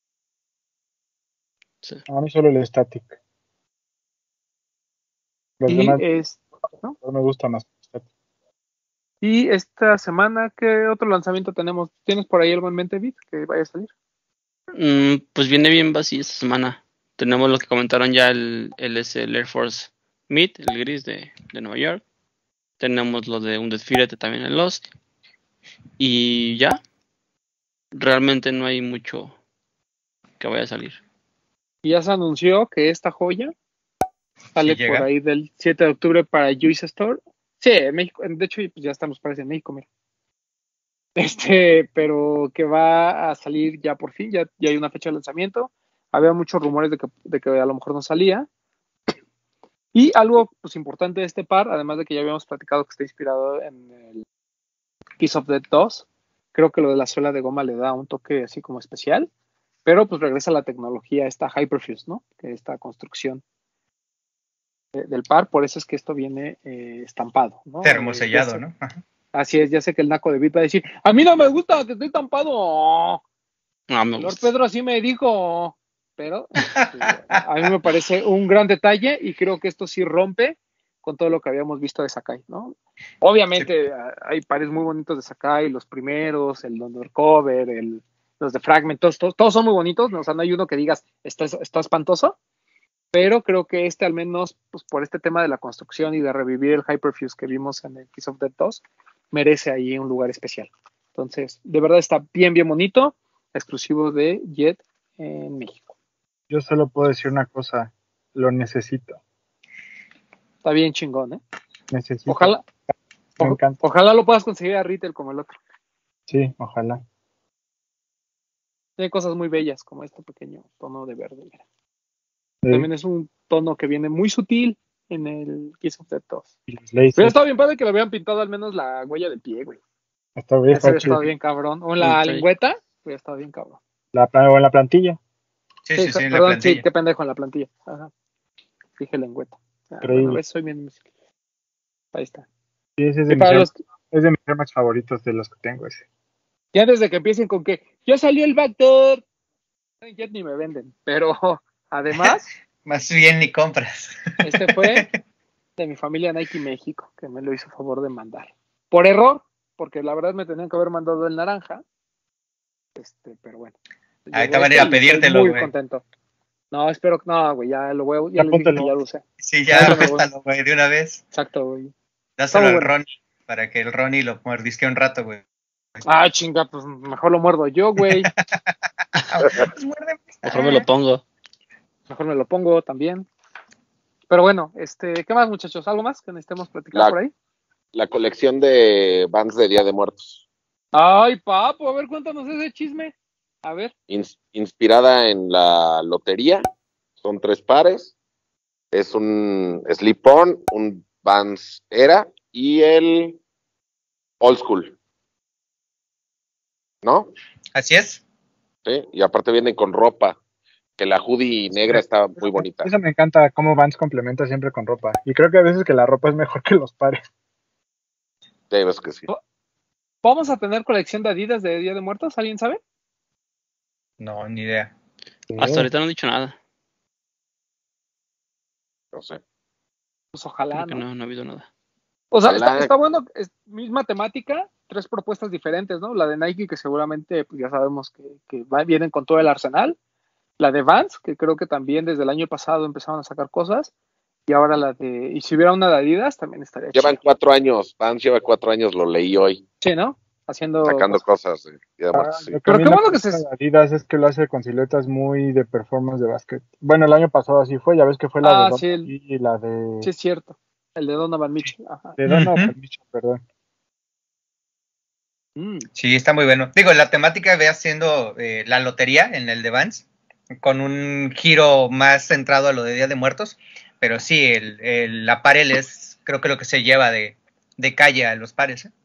Sí. A mí solo el static. Los Y, demás es, ¿no? no me gusta más. Static. Y esta semana, ¿qué otro lanzamiento tenemos? ¿Tienes por ahí algo en mente, Vic, que vaya a salir? Mm, pues viene bien vacío esta semana. Tenemos lo que comentaron ya, el, el, es el Air Force Mid, el gris de, de Nueva York. Tenemos lo de Undefeated también en Lost. Y ya. Realmente no hay mucho que vaya a salir. Y ya se anunció que esta joya sale ¿Sí por llega? ahí del siete de octubre para Juice Store. Sí, en México, de hecho, pues ya estamos parece en México, mira. Este, pero que va a salir ya por fin, ya, ya hay una fecha de lanzamiento. Había muchos rumores de que, de que a lo mejor no salía. Y algo pues importante de este par, además de que ya habíamos platicado que está inspirado en el Kiss of Death dos, creo que lo de la suela de goma le da un toque así como especial, pero pues regresa la tecnología, esta Hyperfuse, ¿no? Que esta construcción de- del par, por eso es que esto viene eh, estampado, ¿no? Termosellado, Eh, ya sé- ¿no? Ajá. Así es, ya sé que el naco de Bit va a decir, a mí no me gusta que esté estampado. No, me Lord gusta. Pedro así me dijo, pero este, a mí me parece un gran detalle y creo que esto sí rompe con todo lo que habíamos visto de Sakai, ¿no? Obviamente sí. Hay pares muy bonitos de Sakai, los primeros, el Undercover, el, los de Fragment, todos, todos, todos son muy bonitos, ¿no? O sea, no hay uno que digas, está, está espantoso, pero creo que este al menos, pues por este tema de la construcción y de revivir el Hyperfuse que vimos en el Kiss of Death dos, merece ahí un lugar especial. Entonces, de verdad está bien, bien bonito, exclusivo de Jet en México. Yo solo puedo decir una cosa, lo necesito. Está bien chingón, ¿eh? Necesito. Ojalá, Me o, encanta. Ojalá lo puedas conseguir a retail como el otro. Sí, ojalá. Tiene cosas muy bellas como este pequeño tono de verde. Mira. Sí. También es un tono que viene muy sutil en el Kiss of Death dos. Pero Hubiera estado bien padre que le hubieran pintado al menos la huella del pie, güey. Está bien, Ese hubiera estado bien cabrón. O en la Sí. lengüeta, hubiera estado bien cabrón. La, o en la plantilla. Sí, sí, sí, en la perdón, plantilla. sí, qué pendejo en la plantilla. Ajá. Dije lengüeta. Ah, bueno, ves, soy bien música. Ahí está. Sí, ese es de, Y mis, para los, es de mis temas favoritos de los que tengo ese. ya desde que empiecen con que ya salió el Backdoor, ya ni me venden. Pero además, Más bien ni compras. este fue de mi familia Nike México, que me lo hizo favor de mandar. Por error, porque la verdad me tenían que haber mandado el naranja. Este, pero bueno. Ahí te van a ir a pedírtelo, muy güey. contento. No, espero que no, güey, ya lo voy a, ya, Ya les dije póntelo. que ya lo usé. Sí, ya, préstalo, güey, de una vez. Exacto, güey. Dáselo al bueno. Ronnie, para que el Ronnie lo mordisque un rato, güey. Ah, chinga, pues mejor lo muerdo yo, güey. Pues muérdeme. Mejor me lo pongo. Mejor me lo pongo también. Pero bueno, este, ¿qué más, muchachos? ¿Algo más que necesitemos platicar La- por ahí? La colección de Vans de Día de Muertos, Ay, papo, a ver, cuéntanos ese chisme. A ver. ins- inspirada en la lotería. Son tres pares. Es un slip-on, un Vans Era y el Old School. ¿No? Así es. Sí, y aparte vienen con ropa, que la hoodie negra está muy bonita. Eso me encanta, cómo Vans complementa siempre con ropa. Y creo que a veces que la ropa es mejor que los pares. Ya ves que sí. ¿Vamos a tener colección de Adidas de Día de Muertos? ¿Alguien sabe? No, ni idea. Hasta ahorita no han dicho nada. No sé. Pues ojalá, Creo que ¿no? no, no ha habido nada. O sea, Ojalá. está, está bueno, es misma temática, tres propuestas diferentes, ¿no? La de Nike, que seguramente pues ya sabemos que, que va, vienen con todo el arsenal. La de Vans, que creo que también desde el año pasado empezaron a sacar cosas. Y ahora la de... Y si hubiera una de Adidas, también estaría Llevan chido. cuatro años, Vans lleva cuatro años, lo leí hoy, Sí, ¿no? Haciendo sacando cosas. cosas de Día de Ah, Muertos. Sí. lo que Pero a mí qué me bueno que gusta se- de Adidas es que lo hace con siluetas muy de performance de básquet. Bueno, el año pasado así fue, ya ves que fue la Ah, de Donovan sí, el- Mitchell y la de, Sí, es cierto. El de Donovan Mitchell. Ajá. de Donovan Ujú. Mitchell, perdón. Mm. Sí, está muy bueno. Digo, la temática ve haciendo eh, la lotería en el de Vans, con un giro más centrado a lo de Día de Muertos, pero sí, el, el apparel es creo que lo que se lleva de, de calle a los pares. ¿eh?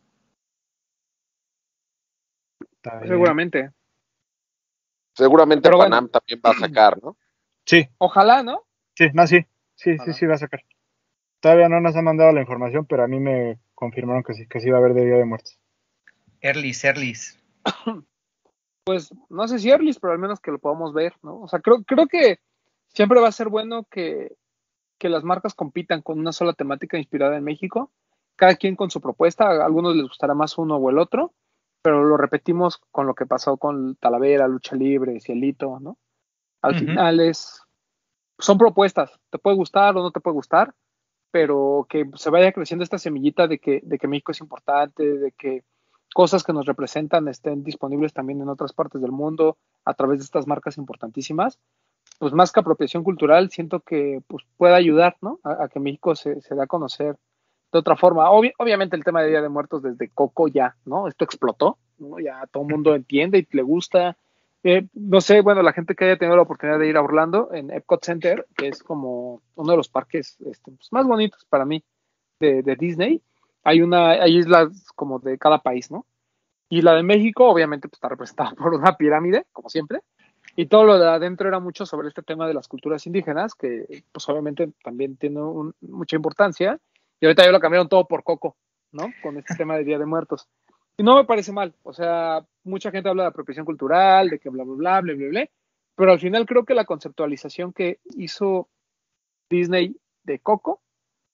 Está bien. Seguramente. Seguramente Pero Panam bueno. también va a sacar, ¿no? Sí, Ojalá, ¿no? sí, no, sí, sí, sí, Ojalá. sí va a sacar. Todavía no nos han mandado la información, pero a mí me confirmaron que sí, que sí va a haber de Día de Muertos. Erlis, Erlis. Pues no sé si Erlis, pero al menos que lo podamos ver, ¿no? O sea, creo, creo que siempre va a ser bueno que, que las marcas compitan con una sola temática inspirada en México, cada quien con su propuesta, a algunos les gustará más uno o el otro, pero lo repetimos con lo que pasó con Talavera, Lucha Libre, Cielito, ¿no? Al Ujú. final es, son propuestas, te puede gustar o no te puede gustar, pero que se vaya creciendo esta semillita de que, de que México es importante, de que cosas que nos representan estén disponibles también en otras partes del mundo a través de estas marcas importantísimas, pues más que apropiación cultural, siento que pues, puede ayudar, ¿no? A, a que México se, se dé a conocer de otra forma. Obvi- obviamente el tema de Día de Muertos desde Coco ya, ¿no? Esto explotó, ¿no? Ya todo el mundo entiende y le gusta. Eh, no sé, bueno, la gente que haya tenido la oportunidad de ir a Orlando, en Epcot Center, que es como uno de los parques este, pues, más bonitos para mí de, de Disney, hay una, hay islas como de cada país, ¿no? Y la de México, obviamente, pues, está representada por una pirámide, como siempre, y todo lo de adentro era mucho sobre este tema de las culturas indígenas, que pues obviamente también tiene un, mucha importancia, y ahorita ya lo cambiaron todo por Coco, ¿no? Con este tema de Día de Muertos. Y no me parece mal, o sea, mucha gente habla de apropiación cultural, de que bla, bla, bla, bla, bla, bla, pero al final creo que la conceptualización que hizo Disney de Coco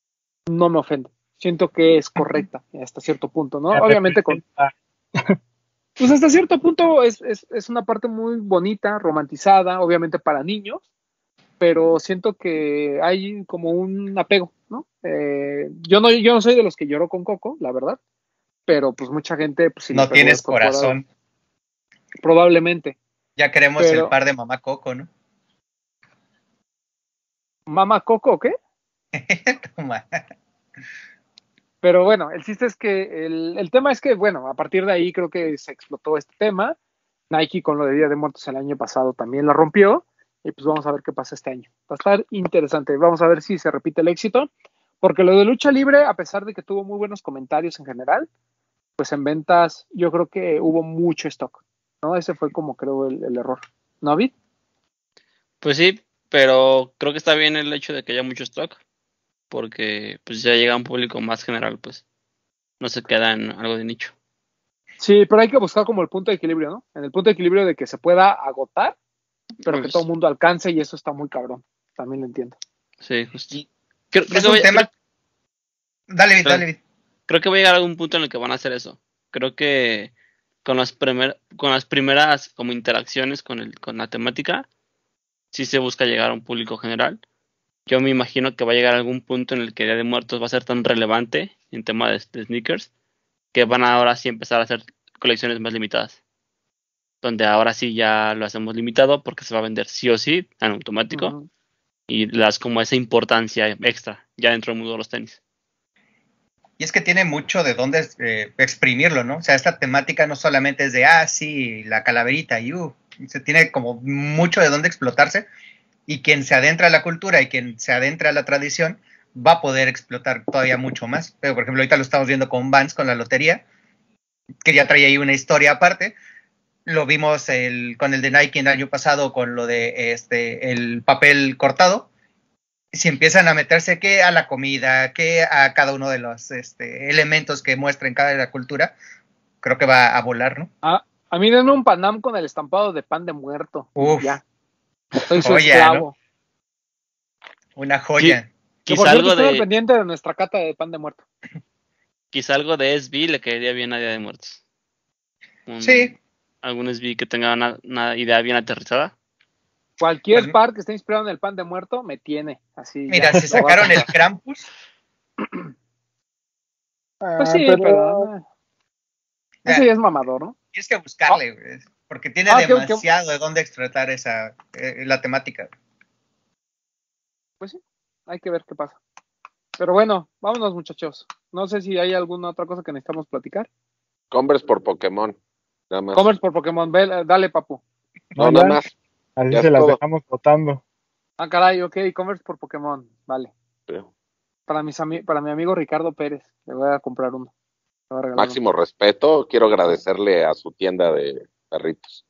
no me ofende. Siento que es correcta hasta cierto punto, ¿no? Obviamente con... Pues hasta cierto punto es, es, es una parte muy bonita, romantizada, obviamente para niños, pero siento que hay como un apego, ¿no? Eh, yo no yo no soy de los que lloró con Coco, la verdad, pero pues mucha gente... Pues, sí no tienes corazón. Probablemente. Ya queremos pero, el par de Mamá Coco, ¿no? ¿Mamá Coco o qué? Toma. Pero bueno, el chiste es que el, el tema es que, bueno, a partir de ahí creo que se explotó este tema. Nike con lo de Día de Muertos el año pasado también la rompió. Y pues vamos a ver qué pasa este año. Va a estar interesante. Vamos a ver si se repite el éxito. Porque lo de lucha libre, a pesar de que tuvo muy buenos comentarios en general, pues en ventas yo creo que hubo mucho stock, ¿no? Ese fue como creo el, el error. ¿No, Vid? Pues sí, pero creo que está bien el hecho de que haya mucho stock. Porque pues ya llega a un público más general, pues no se queda en algo de nicho. Sí, pero hay que buscar como el punto de equilibrio, ¿no? En el punto de equilibrio de que se pueda agotar, pero pues, que todo el mundo alcance, y eso está muy cabrón. También lo entiendo. Sí, justo. Creo, creo es que un voy, tema... creo, dale, Vid, dale, Vid. Creo que va a llegar a algún punto en el que van a hacer eso. Creo que con las, primer, con las primeras como interacciones con, el, con la temática, sí se busca llegar a un público general. Yo me imagino que va a llegar a algún punto en el que Día de Muertos va a ser tan relevante en tema de, de sneakers que van a ahora sí empezar a hacer colecciones más limitadas. Donde ahora sí ya lo hacemos limitado porque se va a vender sí o sí en automático. Uh-huh. Y le das como esa importancia extra ya dentro del mundo de los tenis. Y es que tiene mucho de dónde eh, exprimirlo, ¿no? O sea, esta temática no solamente es de, ah, sí, la calaverita, y uh, se tiene como mucho de dónde explotarse. Y quien se adentra a la cultura y quien se adentra a la tradición va a poder explotar todavía mucho más. Pero, por ejemplo, ahorita lo estamos viendo con Vans, con la lotería, que ya traía ahí una historia aparte. Lo vimos el, con el de Nike el año pasado, con lo de este el papel cortado. Si empiezan a meterse que a la comida, que a cada uno de los este, elementos que muestren cada de la cultura, creo que va a volar, ¿no? Ah, a mí denme un Panam con el estampado de pan de muerto. Uf. Ya. Soy su joya, esclavo. ¿no? Una joya. Que Quizá por cierto, algo estoy de... pendiente de nuestra cata de pan de muerto. Quizá algo de S B le caería bien a Día de Muertos. Un, sí. Algún S B que tenga una, una idea bien aterrizada. Cualquier pues, par que esté inspirado en el pan de muerto me tiene. Así. Mira, ya, si sacaron el Krampus. Pues sí, pero. pero ese ya es mamador, ¿no? Tienes que buscarle, güey. Porque tiene ah, demasiado que, que... de dónde explotar esa eh, la temática. Pues sí, hay que ver qué pasa. Pero bueno, vámonos, muchachos. No sé si hay alguna otra cosa que necesitamos platicar. Converse por Pokémon. Nada más. Converse por Pokémon. Ve, dale, papu. No, no nada más. Así ya se las todo. Dejamos votando. Ah, caray, ok. Converse por Pokémon. Vale. Sí. Para, mis ami- para mi amigo Ricardo Pérez. Le voy a comprar uno. A Máximo uno. Respeto. Quiero agradecerle a su tienda de perritos.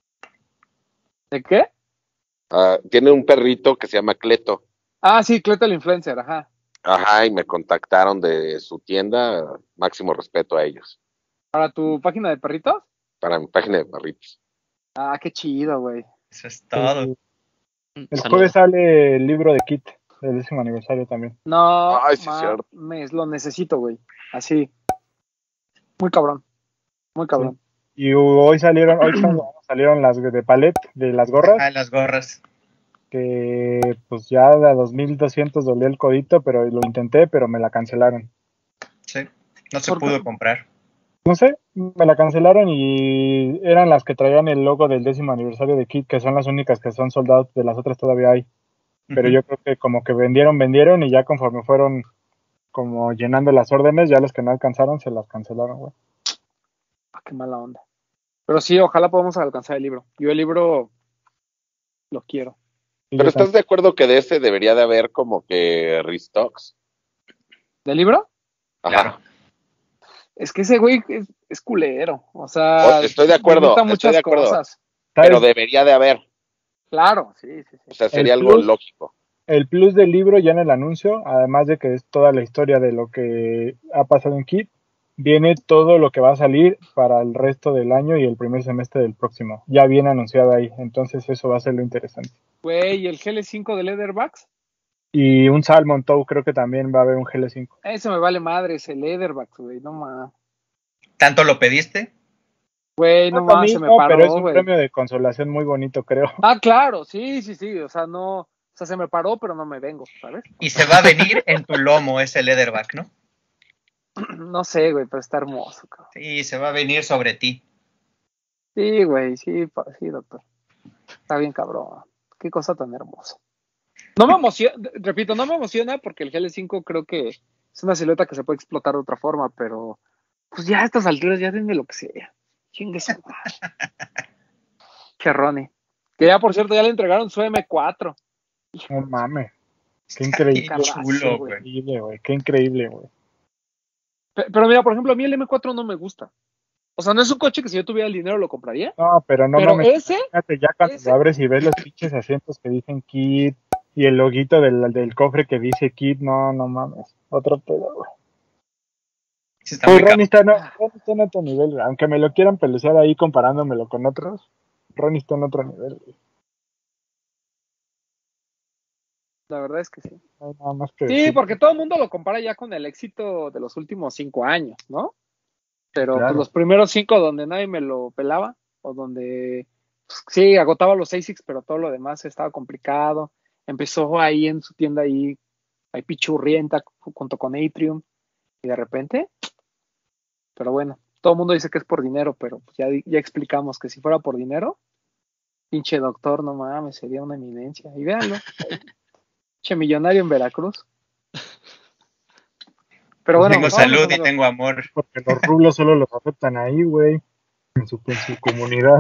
¿De qué? Uh, tiene un perrito que se llama Cleto. Ah, sí, Cleto el influencer, ajá. Ajá, y me contactaron de su tienda. Máximo respeto a ellos. ¿Para tu página de perritos? Para mi página de perritos. Ah, qué chido, güey. Eso es todo. El, el jueves sale el libro de Kit, el décimo aniversario también. No, Ay, sí, mames, lo necesito, güey. Así. Muy cabrón. Muy cabrón. Sí. Y hoy salieron, hoy salieron las de Palette, de las gorras. Ah, las gorras. Que pues ya a dos mil doscientos dolía el codito, pero lo intenté, pero me la cancelaron. Sí, no se pudo comprar. No sé, me la cancelaron y eran las que traían el logo del décimo aniversario de Kit, que son las únicas que son sold out, de las otras todavía hay. Pero uh-huh. Yo creo que como que vendieron, vendieron y ya conforme fueron como llenando las órdenes, ya los que no alcanzaron se las cancelaron, güey. Ah, qué mala onda. Pero sí, ojalá podamos alcanzar el libro. Yo el libro lo quiero. Pero ¿estás de acuerdo que de ese debería de haber como que restocks? ¿Del libro? Ajá. Claro. Es que ese güey es, es culero. O sea, estoy de acuerdo. Me muchas estoy de acuerdo. Cosas. Pero debería de haber. Claro, sí, sí, sí. O sea, sería el algo plus, lógico. El plus del libro ya en el anuncio, además de que es toda la historia de lo que ha pasado en Kit, viene todo lo que va a salir para el resto del año y el primer semestre del próximo. Ya viene anunciado ahí, entonces eso va a ser lo interesante. Güey, ¿y el G L cinco de Leatherbacks? Y un Salmon Toe, creo que también va a haber un G L cinco. Ese me vale madre, ese Leatherback, güey, no más. ¿Tanto lo pediste? Güey, no No, a más, mí se me no, pero es paró, un güey. premio de consolación muy bonito, creo. Ah, claro, sí, sí, sí, o sea, no, o sea, se me paró, pero no me vengo, ¿sabes? Y se va a venir en tu lomo ese leatherback, ¿no? No sé, güey, pero está hermoso, cabrón. Sí, se va a venir sobre ti. Sí, güey, sí, pa- sí, doctor. Está bien, cabrón. Qué cosa tan hermosa. No me emociona, repito, no me emociona porque el G L cinco creo que es una silueta que se puede explotar de otra forma, pero pues ya a estas alturas ya denme lo que sea. Chingue su madre. Cherrone. Que ya, por cierto, ya le entregaron su M cuatro. No mames. Qué Está increíble, bien chulo, güey. increíble, güey. Qué increíble, güey. Pe- Pero mira, por ejemplo, a mí el M cuatro no me gusta. O sea, no es un coche que si yo tuviera el dinero lo compraría. No, pero no Pero mames. ese, Fíjate, ya cuando ese, lo abres y ves los pinches asientos que dicen Kit y el loguito del, del cofre que dice Kit, no, no mames. Otro pedo, güey. Sí, está Pues muy Ronnie está, no, Ah. Ronnie está en otro nivel, güey. Aunque me lo quieran pelucear ahí comparándomelo con otros, Ronnie está en otro nivel, güey. la verdad es que sí. No hay nada más que Sí, decir. porque todo el mundo lo compara ya con el éxito de los últimos cinco años, ¿no? Pero Claro. pues los primeros cinco donde nadie me lo pelaba, o donde pues, sí, agotaba los ASICs, pero todo lo demás estaba complicado. Empezó ahí en su tienda ahí, ahí pichurrienta junto con Atrium, y de repente, pero bueno, todo el mundo dice que es por dinero, pero pues ya, ya explicamos que si fuera por dinero, pinche doctor, no mames, sería una eminencia. Y véanlo, pinche millonario en Veracruz. Pero bueno, Tengo vámonos, salud y amigos. tengo amor. Porque los rulos solo los aceptan ahí, güey. En su, en su comunidad.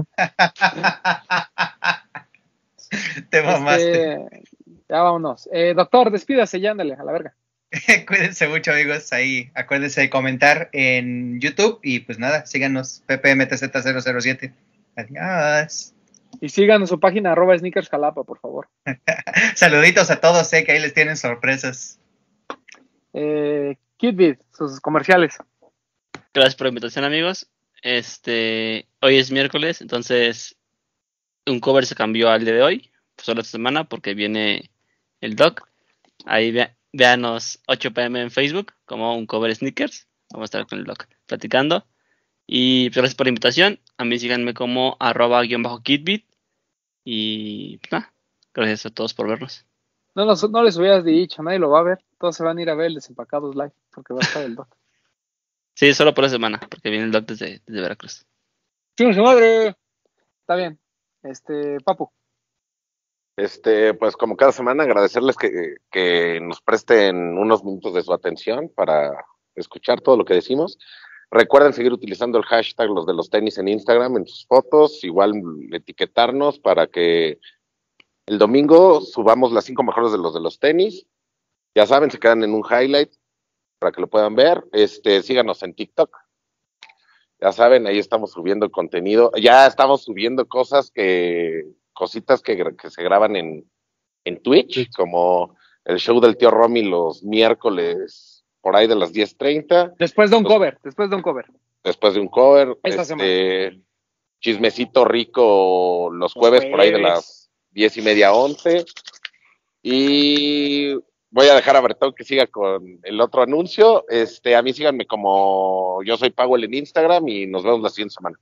Te mamaste. Este, ya vámonos. Eh, doctor, despídase, ya ándale, a la verga. Cuídense mucho, amigos. Ahí acuérdense de comentar en YouTube. Y pues nada, síganos. P P M T Z cero cero siete. Adiós. Y sigan en su página arroba sneakers jalapa, por favor. Saluditos a todos, sé que ahí les tienen sorpresas. Eh, Kidbit, sus comerciales. Gracias por la invitación, amigos. Este, hoy es miércoles, entonces un cover se cambió al día de hoy, pues solo esta semana, porque viene el doc. Ahí ve, véanos ocho p m en Facebook, como un cover sneakers. Vamos a estar con el doc platicando. Y pues, gracias por la invitación. A mí síganme como arroba guión bajo kitbit. Y pues, nada, gracias a todos por vernos. No, nos- no les hubieras dicho, nadie lo va a ver. Todos se van a ir a ver el Desempacados Live, porque va a estar el doc. Sí, solo por la semana, porque viene el doc desde, desde Veracruz. ¡Chingue su madre! Está bien. Este, Papu. Este, pues como cada semana, agradecerles que, que nos presten unos minutos de su atención para escuchar todo lo que decimos. Recuerden seguir utilizando el hashtag los de los tenis en Instagram, en sus fotos, igual etiquetarnos para que el domingo subamos las cinco mejores de los de los tenis. Ya saben, se quedan en un highlight para que lo puedan ver. Este, síganos en TikTok. Ya saben, ahí estamos subiendo contenido. Ya estamos subiendo cosas que, cositas que, que se graban en, en Twitch, Twitch. como el show del tío Romy los miércoles por ahí de las diez treinta. Después de un Los- cover, después de un cover. Después de un cover. Esta este, chismecito rico los jueves, jueves. por ahí de las diez y media, once. Y voy a dejar a Bertón que siga con el otro anuncio. Este, a mí síganme como yo soy Powell en Instagram y nos vemos la siguiente semana.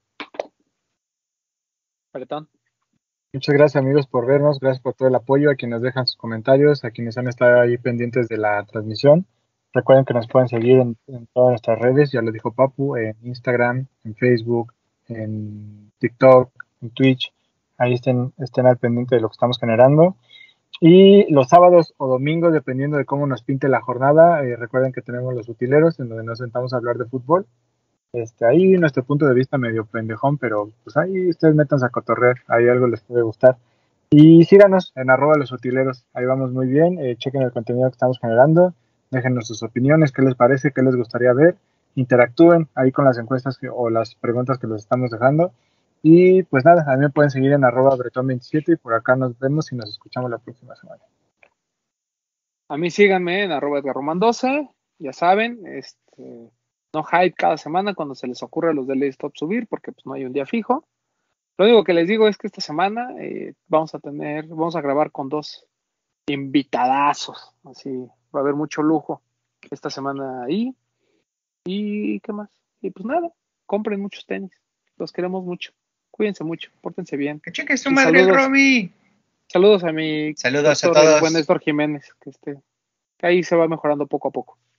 Perdón. Muchas gracias, amigos, por vernos. Gracias por todo el apoyo, a quienes dejan sus comentarios, a quienes han estado ahí pendientes de la transmisión. Recuerden que nos pueden seguir en, en todas nuestras redes, ya lo dijo Papu, en Instagram, en Facebook, en TikTok, en Twitch. Ahí estén, estén al pendiente de lo que estamos generando. Y los sábados o domingos, dependiendo de cómo nos pinte la jornada, eh, recuerden que tenemos los utileros, en donde nos sentamos a hablar de fútbol. Este, ahí nuestro punto de vista medio pendejón, pero pues ahí ustedes métanse a cotorrear, ahí algo les puede gustar. Y síganos en arroba los utileros, ahí vamos muy bien, eh, chequen el contenido que estamos generando, déjenos sus opiniones, qué les parece, qué les gustaría ver, interactúen ahí con las encuestas que, o las preguntas que les estamos dejando. Y pues nada, a mí me pueden seguir en arroba bretón veintisiete y por acá nos vemos y nos escuchamos la próxima semana. A mí síganme en arroba Edgar Román doce, ya saben, este, no hype cada semana cuando se les ocurre a los de Lay Stop subir, porque pues no hay un día fijo. Lo único que les digo es que esta semana eh, vamos a tener, vamos a grabar con dos, invitadazos. Así va a haber mucho lujo esta semana ahí. ¿Y qué más? Y pues nada, compren muchos tenis. Los queremos mucho. Cuídense mucho, pórtense bien. Que cheque su Y madre el saludos. Romy. Saludos a mi Saludos a doctor, el todos. buen Néstor Jiménez, que este, que ahí se va mejorando poco a poco.